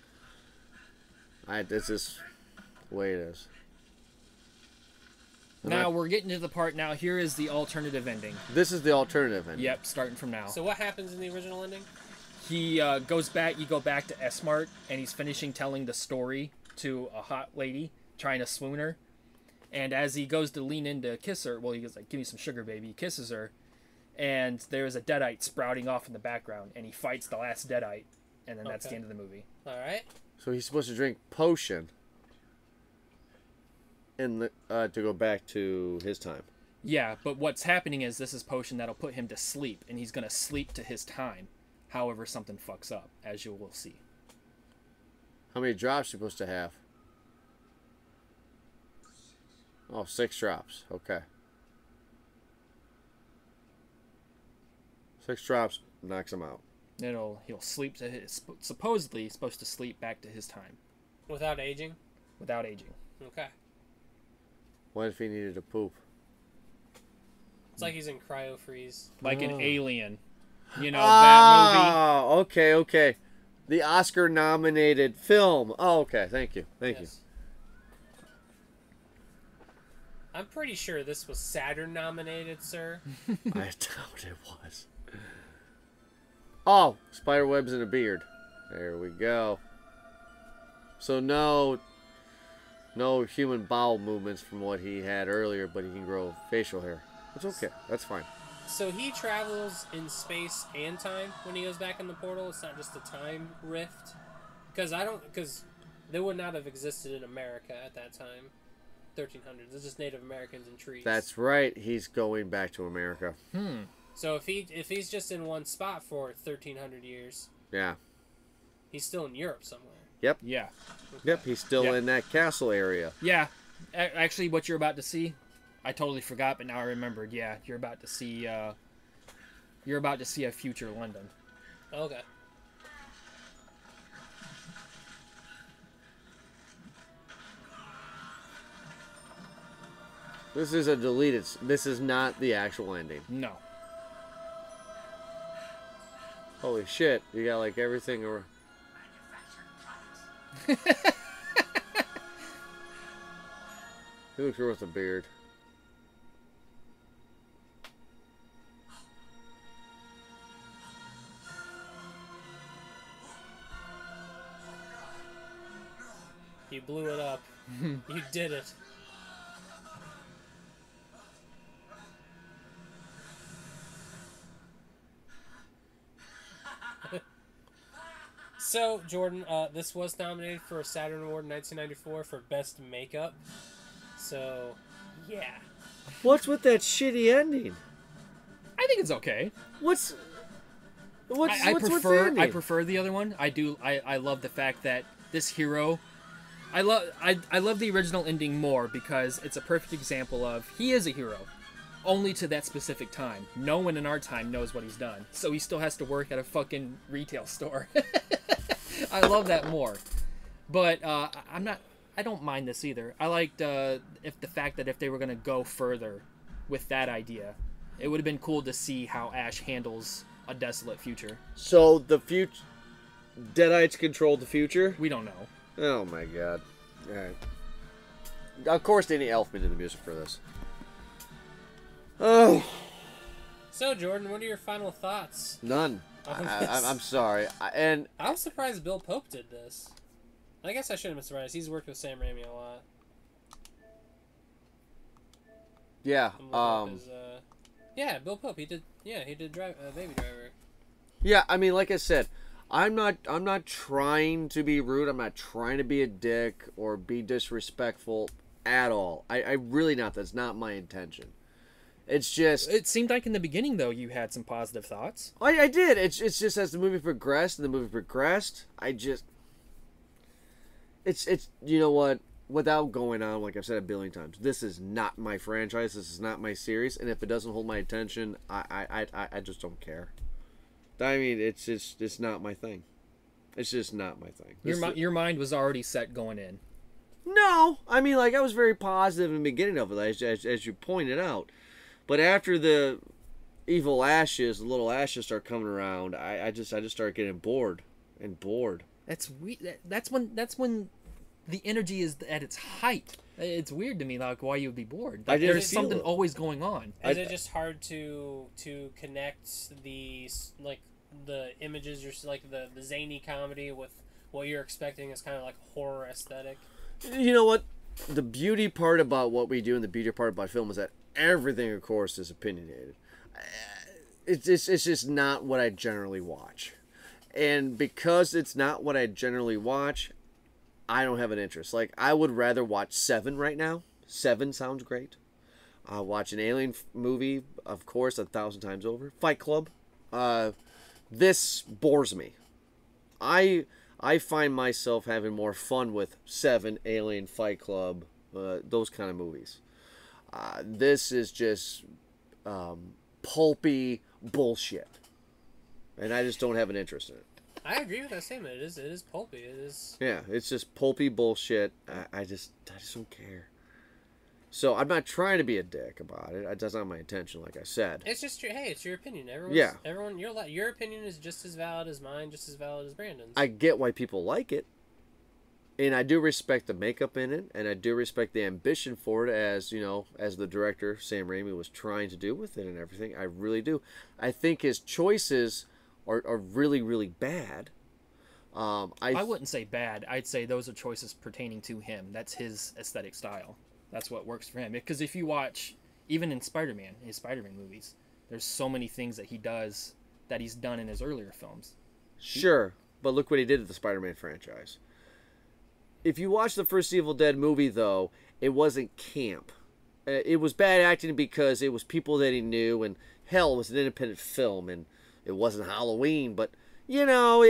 S1: This is the way it is.
S2: Now we're getting to the part. Now here is the alternative ending.
S1: This is the alternative ending.
S2: Yep, starting from now.
S3: So what happens in the original ending?
S2: He goes back. You go back to S-Mart, and he's finishing telling the story to a hot lady trying to swoon her. And as he goes to lean in to kiss her, well, he goes like, "Give me some sugar, baby." He kisses her, and there's a deadite sprouting off in the background, and he fights the last deadite, and then that's the end of the movie.
S3: All right.
S1: So he's supposed to drink potion to go back to his time.
S2: Yeah, but what's happening is this is potion that'll put him to sleep, and he's gonna sleep to his time. However, something fucks up, as you will see.
S1: How many drops are you supposed to have? Oh, 6 drops. Okay. 6 drops knocks him out.
S2: He'll sleep to his supposedly he's supposed to sleep back to his time
S3: Without aging?
S2: without aging.
S3: Okay.
S1: What if he needed to poop?
S3: It's like he's in cryo freeze.
S2: Like an alien. You know, that movie.
S1: Oh, okay. The Oscar-nominated film. Oh, okay. Thank you. Thank you.
S3: I'm pretty sure this was Saturn nominated, sir.
S1: I doubt it was. Oh, spider webs and a beard. There we go. So no human bowel movements from what he had earlier, but he can grow facial hair. It's okay. That's fine.
S3: So he travels in space and time when he goes back in the portal. It's not just a time rift. Because they would not have existed in America at that time. 1300s. It's just Native Americans and trees.
S1: That's right. He's going back to America.
S3: So if he's just in one spot for 1300 years,
S1: Yeah.
S3: he's still in Europe somewhere.
S1: Yep.
S2: Yeah.
S1: Yep. He's still
S2: Yep.
S1: in that castle area.
S2: Yeah. Actually, what you're about to see, I totally forgot, but now I remembered. Yeah, you're about to see a future London.
S3: Okay.
S1: This is a deleted. This is not the actual ending.
S2: No.
S1: Holy shit! You got like everything. He looks good with a beard.
S3: You blew it up. You did it. So, Jordan, this was nominated for a Saturn Award in 1994 for Best Makeup. So, yeah.
S1: What's with that shitty ending?
S2: I think it's okay.
S1: What's
S2: I
S1: what's with the
S2: prefer
S1: ending?
S2: I prefer the other one. I love the fact that this hero. I love the original ending more because it's a perfect example of he is a hero, only to that specific time. No one in our time knows what he's done, so he still has to work at a fucking retail store. I love that more, but I don't mind this either. I liked if the fact that if they were gonna go further with that idea, it would have been cool to see how Ash handles a desolate future.
S1: So the future, Deadites controlled the future.
S2: We don't know.
S1: Oh my god! All right. Of course, Danny Elfman did the music for this. Oh,
S3: So, Jordan, what are your final thoughts?
S1: none.
S3: on this?
S1: I'm sorry. And
S3: I was surprised Bill Pope did this. I guess I shouldn't have been surprised. He's worked with Sam Raimi a lot.
S1: yeah,
S3: I'm looking up his, yeah, Bill Pope. He did Baby Driver.
S1: yeah. I mean, like I said, I'm not trying to be rude. I'm not trying to be a dick or be disrespectful at all. I really not. That's not my intention. It's just
S2: It seemed like in the beginning, though, you had some positive thoughts.
S1: I did. It's just as the movie progressed, it's you know what? Without going on, like I've said a billion times, this is not my franchise. This is not my series, and if it doesn't hold my attention, I just don't care. I mean, it's not my thing. It's just not my thing.
S2: Your mind was already set going in.
S1: No, I mean, like I was very positive in the beginning of it, as you pointed out, but after the evil ashes, the little ashes start coming around, I just start getting bored.
S2: That's that's when the energy is at its height. It's weird to me, like why you would be bored.
S1: I
S2: Like,
S1: didn't
S2: there's
S1: feel
S2: something
S1: it.
S2: always going on.
S3: Is it just hard to connect the like the images, like the zany comedy with what you're expecting as kind of like horror aesthetic?
S1: You know what? The beauty part about what we do and the beauty part about film is that everything, of course, is opinionated. It's just not what I generally watch. And because it's not what I generally watch, I don't have an interest. Like, I would rather watch Seven right now. Seven sounds great. Watch an alien movie, of course, 1,000 times over. Fight Club. This bores me. I find myself having more fun with Seven, Alien, Fight Club, those kind of movies. This is just pulpy bullshit, and I just don't have an interest in it.
S3: I agree with that statement. It is pulpy. It is.
S1: Yeah, it's just pulpy bullshit. I just don't care. So I'm not trying to be a dick about it. That's not my intention, like I said.
S3: It's just it's your opinion.
S1: Yeah.
S3: Your opinion is just as valid as mine, just as valid as Brandon's.
S1: I get why people like it, and I do respect the makeup in it, and I do respect the ambition for it, as you know, as the director Sam Raimi was trying to do with it and everything. I really do. I think his choices are really, really bad.
S2: I wouldn't say bad. I'd say those are choices pertaining to him. That's his aesthetic style. That's what works for him. Because if you watch, even in Spider-Man, his Spider-Man movies, there's so many things that he does that he's done in his earlier films.
S1: Sure, but look what he did to the Spider-Man franchise. If you watch the first Evil Dead movie, though, it wasn't camp. It was bad acting because it was people that he knew, and hell, it was an independent film, and it wasn't Halloween, but you know,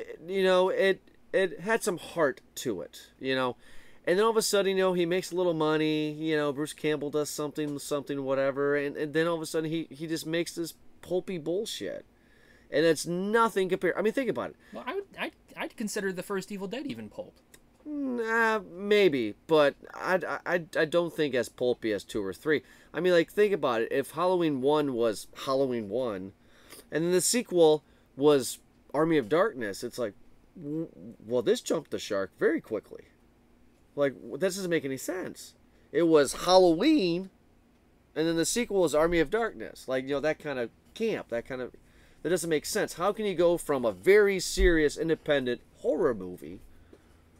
S1: it had some heart to it, you know. And then all of a sudden, you know, he makes a little money, you know, Bruce Campbell does something, whatever, and then all of a sudden he just makes this pulpy bullshit. And it's nothing compared. I mean, think about it.
S2: Well, I'd consider the first Evil Dead even pulp.
S1: Maybe, but I don't think as pulpy as 2 or 3. I mean, like, think about it. If Halloween 1 was Halloween 1, and then the sequel was Army of Darkness, it's like, well, this jumped the shark very quickly. Like, this doesn't make any sense. It was Halloween, and then the sequel was Army of Darkness. Like, you know, that kind of camp, that doesn't make sense. How can you go from a very serious, independent horror movie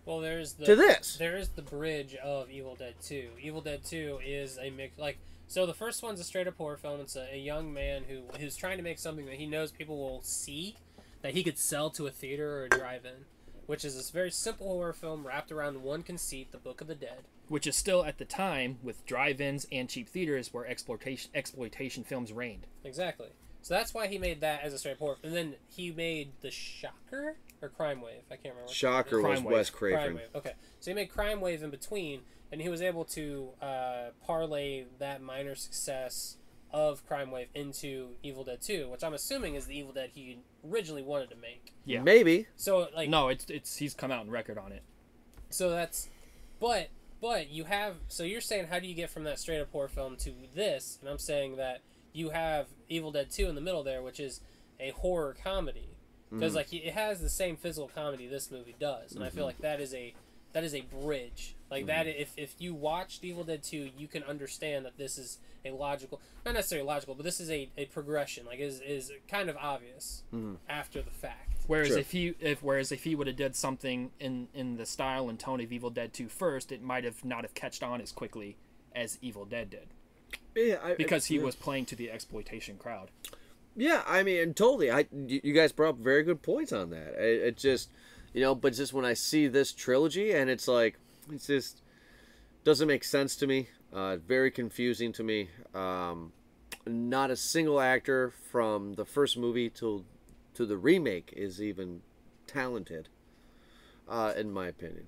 S3: Well, there's the
S1: to this.
S3: There is the bridge of Evil Dead 2. Evil Dead 2 is a mix, like, so the first one's a straight up horror film. It's a young man who's trying to make something that he knows people will see, that he could sell to a theater or a drive-in, which is this very simple horror film wrapped around one conceit, the Book of the Dead.
S2: Which is still at the time with drive-ins and cheap theaters where exploitation films reigned.
S3: Exactly. So that's why he made that as a straight horror. And then he made The Shocker or Crime Wave. I can't remember.
S1: Shocker was
S2: Crime Wave.
S1: Wes
S3: Crime
S1: Craven.
S3: Wave. Okay. So he made Crime Wave in between, and he was able to parlay that minor success of Crime Wave into Evil Dead 2, which I'm assuming is the Evil Dead he originally wanted to make.
S2: Yeah.
S1: Maybe.
S3: So like
S2: No, it's he's come out in record on it.
S3: So that's, but you have, so you're saying how do you get from that straight up horror film to this? And I'm saying that you have Evil Dead 2 in the middle there, which is a horror comedy, because like it has the same physical comedy this movie does, and I feel like that is a bridge. Like that, if you watched Evil Dead 2, you can understand that this is a logical, not necessarily logical, but this is a progression. Like is kind of obvious after the fact.
S2: Whereas
S1: Sure.
S2: if he would have did something in the style and tone of Evil Dead 2 first, it might have not have catched on as quickly as Evil Dead did,
S1: Yeah,
S2: because he was playing to the exploitation crowd.
S1: Yeah, I mean, totally. You guys brought up very good points on that. It just, but just when I see this trilogy, and it's like, it just doesn't make sense to me. Very confusing to me. Not a single actor from the first movie to the remake is even talented, in my opinion.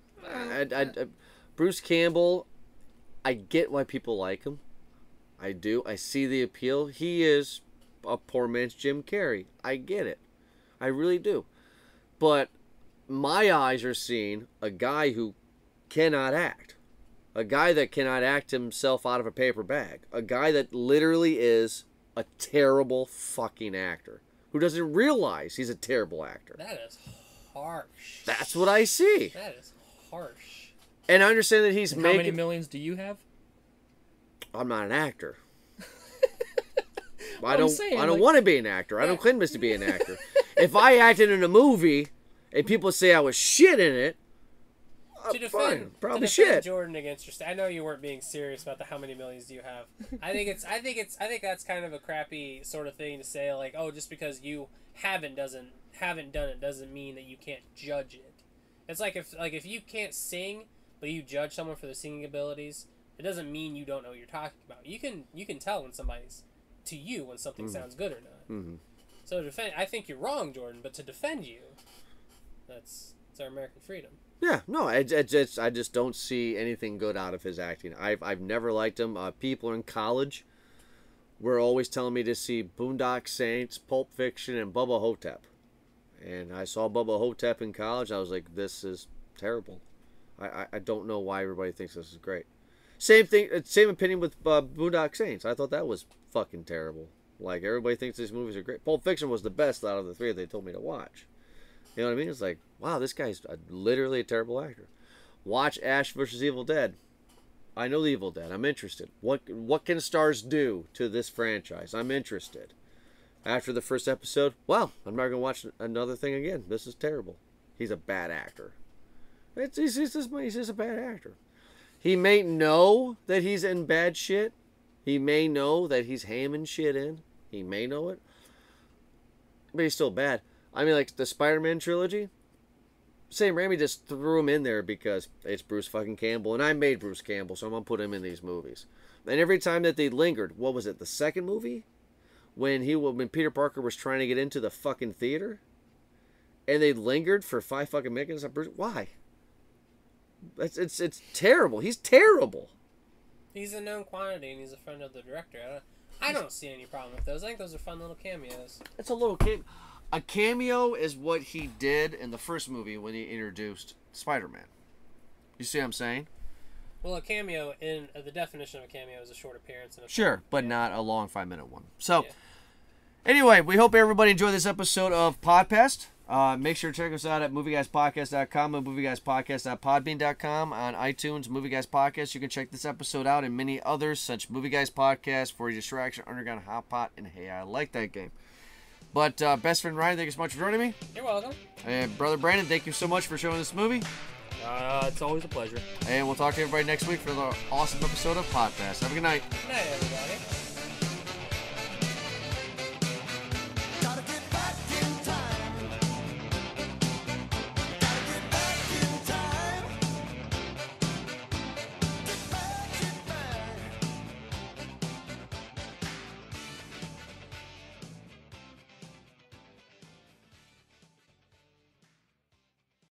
S1: Bruce Campbell, I get why people like him. I do. I see the appeal. He is a poor man's Jim Carrey. I get it. I really do. But my eyes are seeing a guy who cannot act. A guy that cannot act himself out of a paper bag. A guy that literally is a terrible fucking actor. Who doesn't realize he's a terrible actor.
S3: That is harsh.
S1: That's what I see.
S3: That is harsh.
S1: And I understand that he's
S2: And
S1: making...
S2: how many millions do you have?
S1: I'm not an actor. I
S2: I'm
S1: don't
S2: saying,
S1: want
S2: like-
S1: to be an actor. I don't claim this to be an actor. If I acted in a movie and people say I was shit in it,
S3: To defend,
S1: fine, probably
S3: to defend
S1: shit.
S3: Jordan against your. I know you weren't being serious about the how many millions do you have. I think that's kind of a crappy sort of thing to say. Like, oh, just because you haven't done it doesn't mean that you can't judge it. It's like if you can't sing but you judge someone for their singing abilities, it doesn't mean you don't know what you're talking about. You can tell when somebody's to you when something sounds good or not.
S1: Mm-hmm.
S3: So to defend, I think you're wrong, Jordan. But to defend you, it's our American freedom.
S1: Yeah, no, I just don't see anything good out of his acting. I've never liked him. People in college were always telling me to see Boondock Saints, Pulp Fiction, and Bubba Hotep. And I saw Bubba Hotep in college. I was like, this is terrible. I don't know why everybody thinks this is great. Same thing, same opinion with Boondock Saints. I thought that was fucking terrible. Like, everybody thinks these movies are great. Pulp Fiction was the best out of the three they told me to watch. You know what I mean? It's like, wow, this guy's literally a terrible actor. Watch Ash vs. Evil Dead. I know the Evil Dead. I'm interested. What can stars do to this franchise? I'm interested. After the first episode, well, I'm not going to watch another thing again. This is terrible. He's a bad actor. He's just a bad actor. He may know that he's in bad shit. He may know that he's hamming shit in. He may know it. But he's still bad. I mean, like, the Spider-Man trilogy, Sam Raimi just threw him in there because it's Bruce fucking Campbell, and I made Bruce Campbell, so I'm going to put him in these movies. And every time that they lingered, what was it, the second movie? When Peter Parker was trying to get into the fucking theater? And they lingered for 5 fucking minutes? Bruce, why? It's terrible. He's terrible.
S3: He's a known quantity, and he's a friend of the director. I don't see any problem with those. I think those are fun little cameos.
S1: It's a little cameo. A cameo is what he did in the first movie when he introduced Spider-Man. You see what I'm saying?
S3: Well, a cameo, in the definition of a cameo, is a short appearance. In a
S1: Sure,
S3: film.
S1: but
S3: Yeah.
S1: not a long 5-minute one. So,
S3: Yeah.
S1: anyway, we hope everybody enjoyed this episode of PodPast. Make sure to check us out at movieguyspodcast.com and movieguyspodcast.podbean.com, on iTunes, Movie Guys Podcast. You can check this episode out and many others, such Movie Guys Podcast, For Your Distraction, Underground Hot Pot, and Hey, I Like That Game. But best friend Ryan, thank you so much for joining me.
S3: You're welcome.
S1: And brother Brandon, thank you so much for showing this movie.
S2: It's always a pleasure.
S1: And we'll talk to everybody next week for another awesome episode of PodPast. Have a good night.
S3: Good night, everybody.